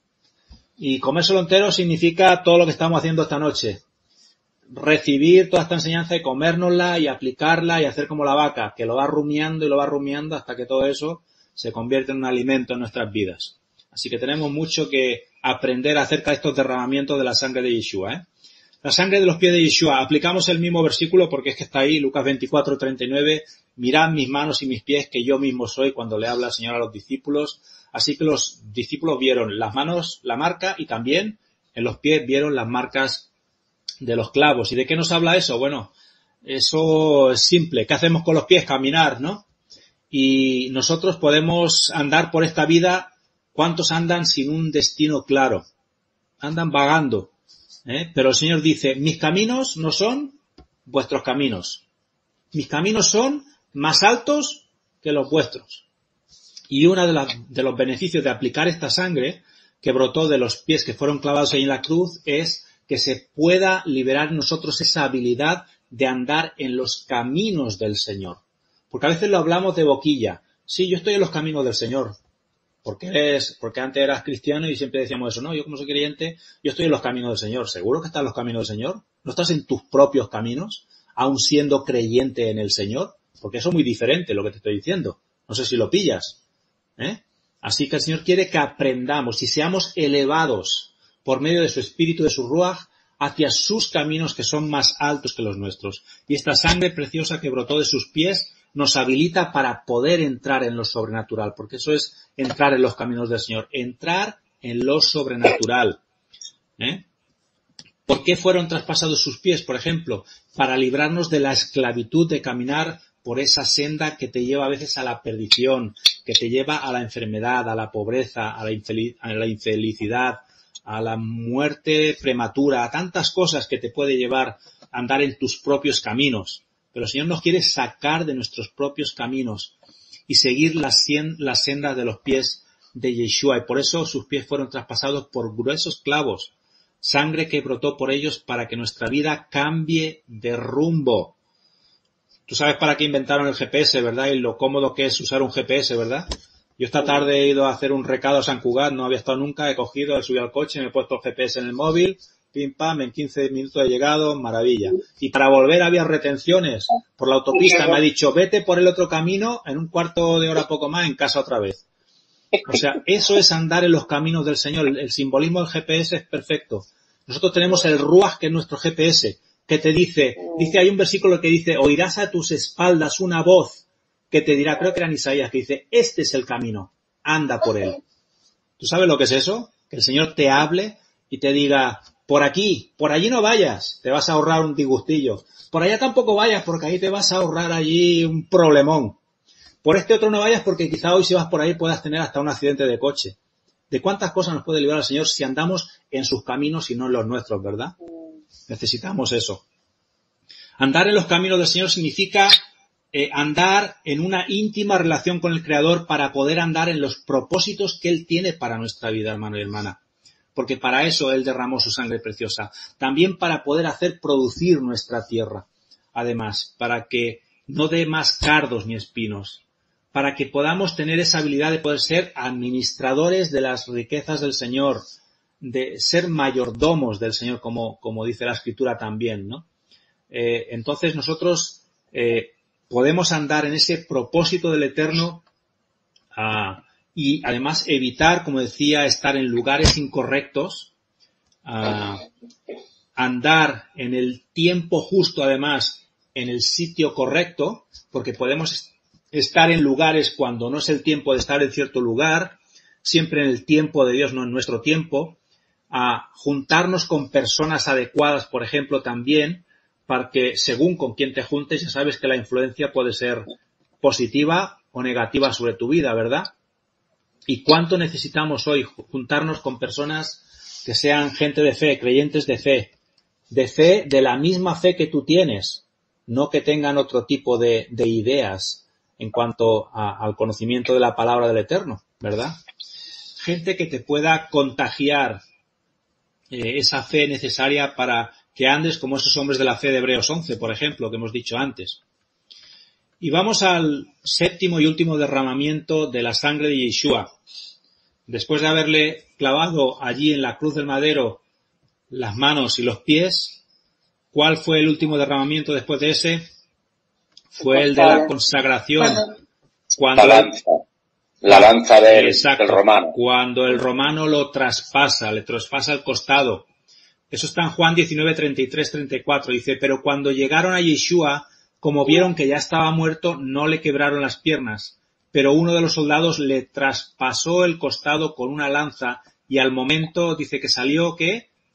Y comérselo entero significa todo lo que estamos haciendo esta noche. Recibir toda esta enseñanza y comérnosla y aplicarla y hacer como la vaca, que lo va rumiando y lo va rumiando hasta que todo eso se convierte en un alimento en nuestras vidas. Así que tenemos mucho que aprender acerca de estos derramamientos de la sangre de Yeshua. La sangre de los pies de Yeshua. Aplicamos el mismo versículo porque es que está ahí, Lucas 24:39. Mirad mis manos y mis pies que yo mismo soy, cuando le habla el Señor a los discípulos. Así que los discípulos vieron las manos, la marca y también en los pies vieron las marcas de los clavos. ¿Y de qué nos habla eso? Bueno, eso es simple. ¿Qué hacemos con los pies? Caminar, ¿no? Y nosotros podemos andar por esta vida. ¿Cuántos andan sin un destino claro? Andan vagando, Pero el Señor dice, mis caminos no son vuestros caminos. Mis caminos son más altos que los vuestros. Y uno de los beneficios de aplicar esta sangre que brotó de los pies que fueron clavados ahí en la cruz es que se pueda liberar en nosotros esa habilidad de andar en los caminos del Señor. Porque a veces lo hablamos de boquilla. Sí, yo estoy en los caminos del Señor. Porque antes eras cristiano y siempre decíamos eso. No, yo como soy creyente, yo estoy en los caminos del Señor. ¿Seguro que estás en los caminos del Señor? ¿No estás en tus propios caminos, aun siendo creyente en el Señor? Porque eso es muy diferente lo que te estoy diciendo. No sé si lo pillas. Así que el Señor quiere que aprendamos y seamos elevados por medio de su Espíritu, de su Ruaj, hacia sus caminos que son más altos que los nuestros. Y esta sangre preciosa que brotó de sus pies nos habilita para poder entrar en lo sobrenatural, porque eso es entrar en los caminos del Señor, entrar en lo sobrenatural. ¿Por qué fueron traspasados sus pies, por ejemplo? Para librarnos de la esclavitud de caminar por esa senda que te lleva a veces a la perdición, que te lleva a la enfermedad, a la pobreza, a la infelicidad, a la muerte prematura, a tantas cosas que te puede llevar a andar en tus propios caminos. Pero el Señor nos quiere sacar de nuestros propios caminos y seguir las sendas de los pies de Yeshua. Y por eso sus pies fueron traspasados por gruesos clavos, sangre que brotó por ellos para que nuestra vida cambie de rumbo. Tú sabes para qué inventaron el GPS, ¿verdad? Y lo cómodo que es usar un GPS, ¿verdad? Yo esta tarde he ido a hacer un recado a San Cugat, no había estado nunca, he subido al coche, me he puesto el GPS en el móvil, pim pam, en 15 minutos he llegado, maravilla. Y para volver había retenciones por la autopista, me ha dicho, vete por el otro camino, en un cuarto de hora poco más, en casa otra vez. O sea, eso es andar en los caminos del Señor, el simbolismo del GPS es perfecto. Nosotros tenemos el Ruaj, que es nuestro GPS, que te dice, hay un versículo que dice, oirás a tus espaldas una voz que te dirá, creo que era en Isaías, que dice, este es el camino, anda por él. ¿Tú sabes lo que es eso? Que el Señor te hable y te diga, por aquí, por allí no vayas, te vas a ahorrar un disgustillo. Por allá tampoco vayas, porque ahí te vas a ahorrar allí un problemón. Por este otro no vayas, porque quizá hoy si vas por ahí puedas tener hasta un accidente de coche. ¿De cuántas cosas nos puede librar el Señor si andamos en sus caminos y no en los nuestros, verdad? Necesitamos eso. Andar en los caminos del Señor significa andar en una íntima relación con el Creador para poder andar en los propósitos que Él tiene para nuestra vida, hermano y hermana. Porque para eso Él derramó su sangre preciosa. También para poder hacer producir nuestra tierra. Además, para que no dé más cardos ni espinos. Para que podamos tener esa habilidad de poder ser administradores de las riquezas del Señor, de ser mayordomos del Señor, como dice la Escritura también, ¿no? Entonces nosotros podemos andar en ese propósito del Eterno y además evitar, como decía, estar en lugares incorrectos, andar en el tiempo justo, además, en el sitio correcto, porque podemos estar en lugares cuando no es el tiempo de estar en cierto lugar, siempre en el tiempo de Dios, no en nuestro tiempo, a juntarnos con personas adecuadas, por ejemplo, también, para que según con quién te juntes, ya sabes que la influencia puede ser positiva o negativa sobre tu vida, ¿verdad? ¿Y cuánto necesitamos hoy juntarnos con personas que sean gente de fe, creyentes de fe de la misma fe que tú tienes, no que tengan otro tipo de ideas en cuanto al conocimiento de la palabra del Eterno, ¿verdad? Gente que te pueda contagiar esa fe necesaria para que andes como esos hombres de la fe de Hebreos 11, por ejemplo, que hemos dicho antes. Y vamos al séptimo y último derramamiento de la sangre de Yeshua. Después de haberle clavado allí en la cruz del madero las manos y los pies, ¿cuál fue el último derramamiento después de ese? Fue el de la consagración. Cuando la lanza del romano. Cuando el romano le traspasa el costado. Eso está en Juan 19, 33, 34. Dice, pero cuando llegaron a Yeshua, como vieron que ya estaba muerto, no le quebraron las piernas. Pero uno de los soldados le traspasó el costado con una lanza y al momento dice que salió, ¿qué?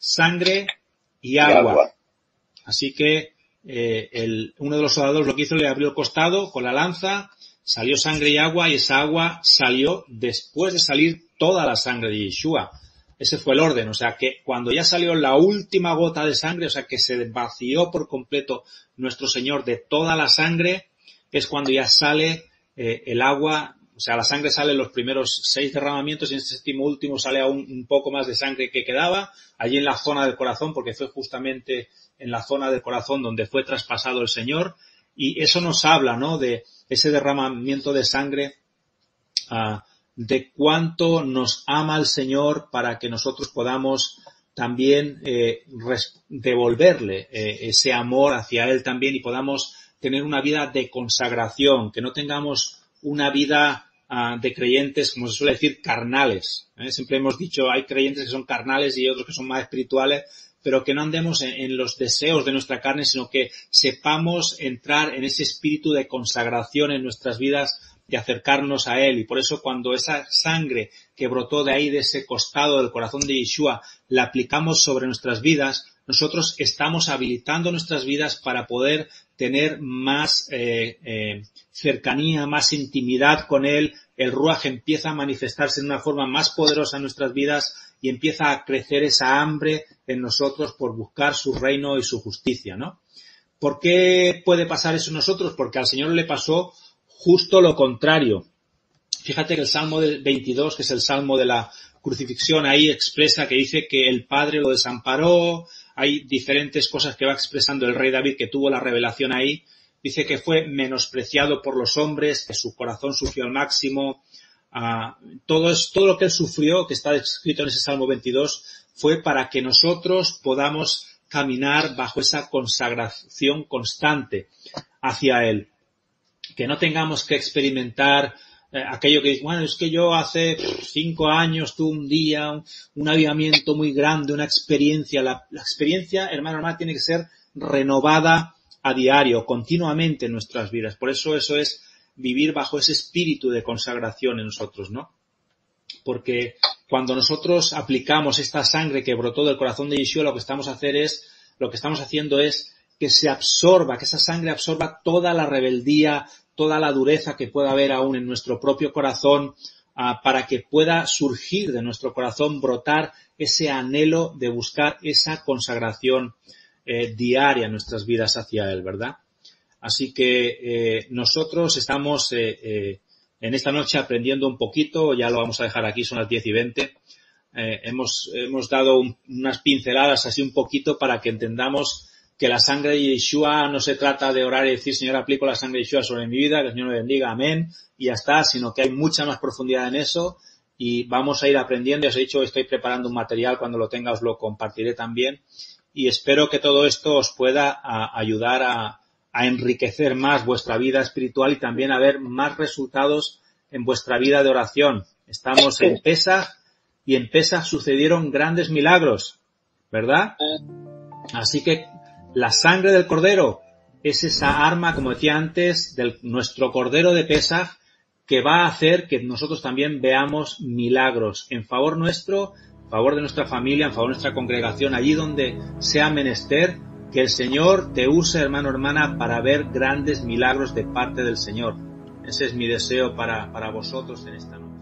sangre y agua. Así que uno de los soldados lo que hizo, le abrió el costado con la lanza, salió sangre y agua, y esa agua salió después de salir toda la sangre de Yeshua. Ese fue el orden, o sea que cuando ya salió la última gota de sangre, o sea que se vació por completo nuestro Señor de toda la sangre, es cuando ya sale el agua. O sea, la sangre sale en los primeros 6 derramamientos y en este séptimo último sale aún un poco más de sangre que quedaba allí en la zona del corazón, porque fue justamente en la zona del corazón donde fue traspasado el Señor, y eso nos habla, ¿no?, de ese derramamiento de sangre, de cuánto nos ama el Señor para que nosotros podamos también devolverle ese amor hacia Él también y podamos tener una vida de consagración, que no tengamos una vida de creyentes, como se suele decir, carnales. Siempre hemos dicho, hay creyentes que son carnales y otros que son más espirituales, pero que no andemos en los deseos de nuestra carne, sino que sepamos entrar en ese espíritu de consagración en nuestras vidas, de acercarnos a Él. Y por eso cuando esa sangre que brotó de ahí, de ese costado del corazón de Yeshua, la aplicamos sobre nuestras vidas, nosotros estamos habilitando nuestras vidas para poder tener más cercanía, más intimidad con Él. El Ruaj empieza a manifestarse de una forma más poderosa en nuestras vidas y empieza a crecer esa hambre en nosotros por buscar su reino y su justicia, ¿no? ¿Por qué puede pasar eso en nosotros? Porque al Señor le pasó justo lo contrario. Fíjate que el Salmo del 22, que es el Salmo de la crucifixión, ahí expresa que dice que el Padre lo desamparó. Hay diferentes cosas que va expresando el rey David, que tuvo la revelación ahí. Dice que fue menospreciado por los hombres, que su corazón sufrió al máximo. Todo lo que él sufrió, que está descrito en ese Salmo 22, fue para que nosotros podamos caminar bajo esa consagración constante hacia Él. Que no tengamos que experimentar aquello que dice, bueno, es que yo hace 5 años tuve un día, un avivamiento muy grande, una experiencia. La experiencia, hermano, tiene que ser renovada a diario, continuamente en nuestras vidas. Por eso es vivir bajo ese espíritu de consagración en nosotros, ¿no? Porque cuando nosotros aplicamos esta sangre que brotó del corazón de Yeshua, lo que estamos haciendo es que se absorba, que esa sangre absorba toda la rebeldía, toda la dureza que pueda haber aún en nuestro propio corazón, para que pueda surgir de nuestro corazón, brotar ese anhelo de buscar esa consagración diaria en nuestras vidas hacia Él, ¿verdad? Así que nosotros estamos en esta noche aprendiendo un poquito, ya lo vamos a dejar aquí, son las 10:20. Hemos dado unas pinceladas así un poquito para que entendamos que la sangre de Yeshua no se trata de orar y decir, Señor, aplico la sangre de Yeshua sobre mi vida, que el Señor me bendiga, amén, y ya está, sino que hay mucha más profundidad en eso y vamos a ir aprendiendo. Ya os he dicho, estoy preparando un material, cuando lo tenga os lo compartiré también y espero que todo esto os pueda ayudar a enriquecer más vuestra vida espiritual y también a ver más resultados en vuestra vida de oración. Estamos en Pesaj y en Pesaj sucedieron grandes milagros, ¿verdad? Así que la sangre del Cordero es esa arma, como decía antes, de nuestro Cordero de Pesaj, que va a hacer que nosotros también veamos milagros en favor nuestro, en favor de nuestra familia, en favor de nuestra congregación, allí donde sea menester. Que el Señor te use, hermano, hermana, para ver grandes milagros de parte del Señor. Ese es mi deseo para vosotros en esta noche.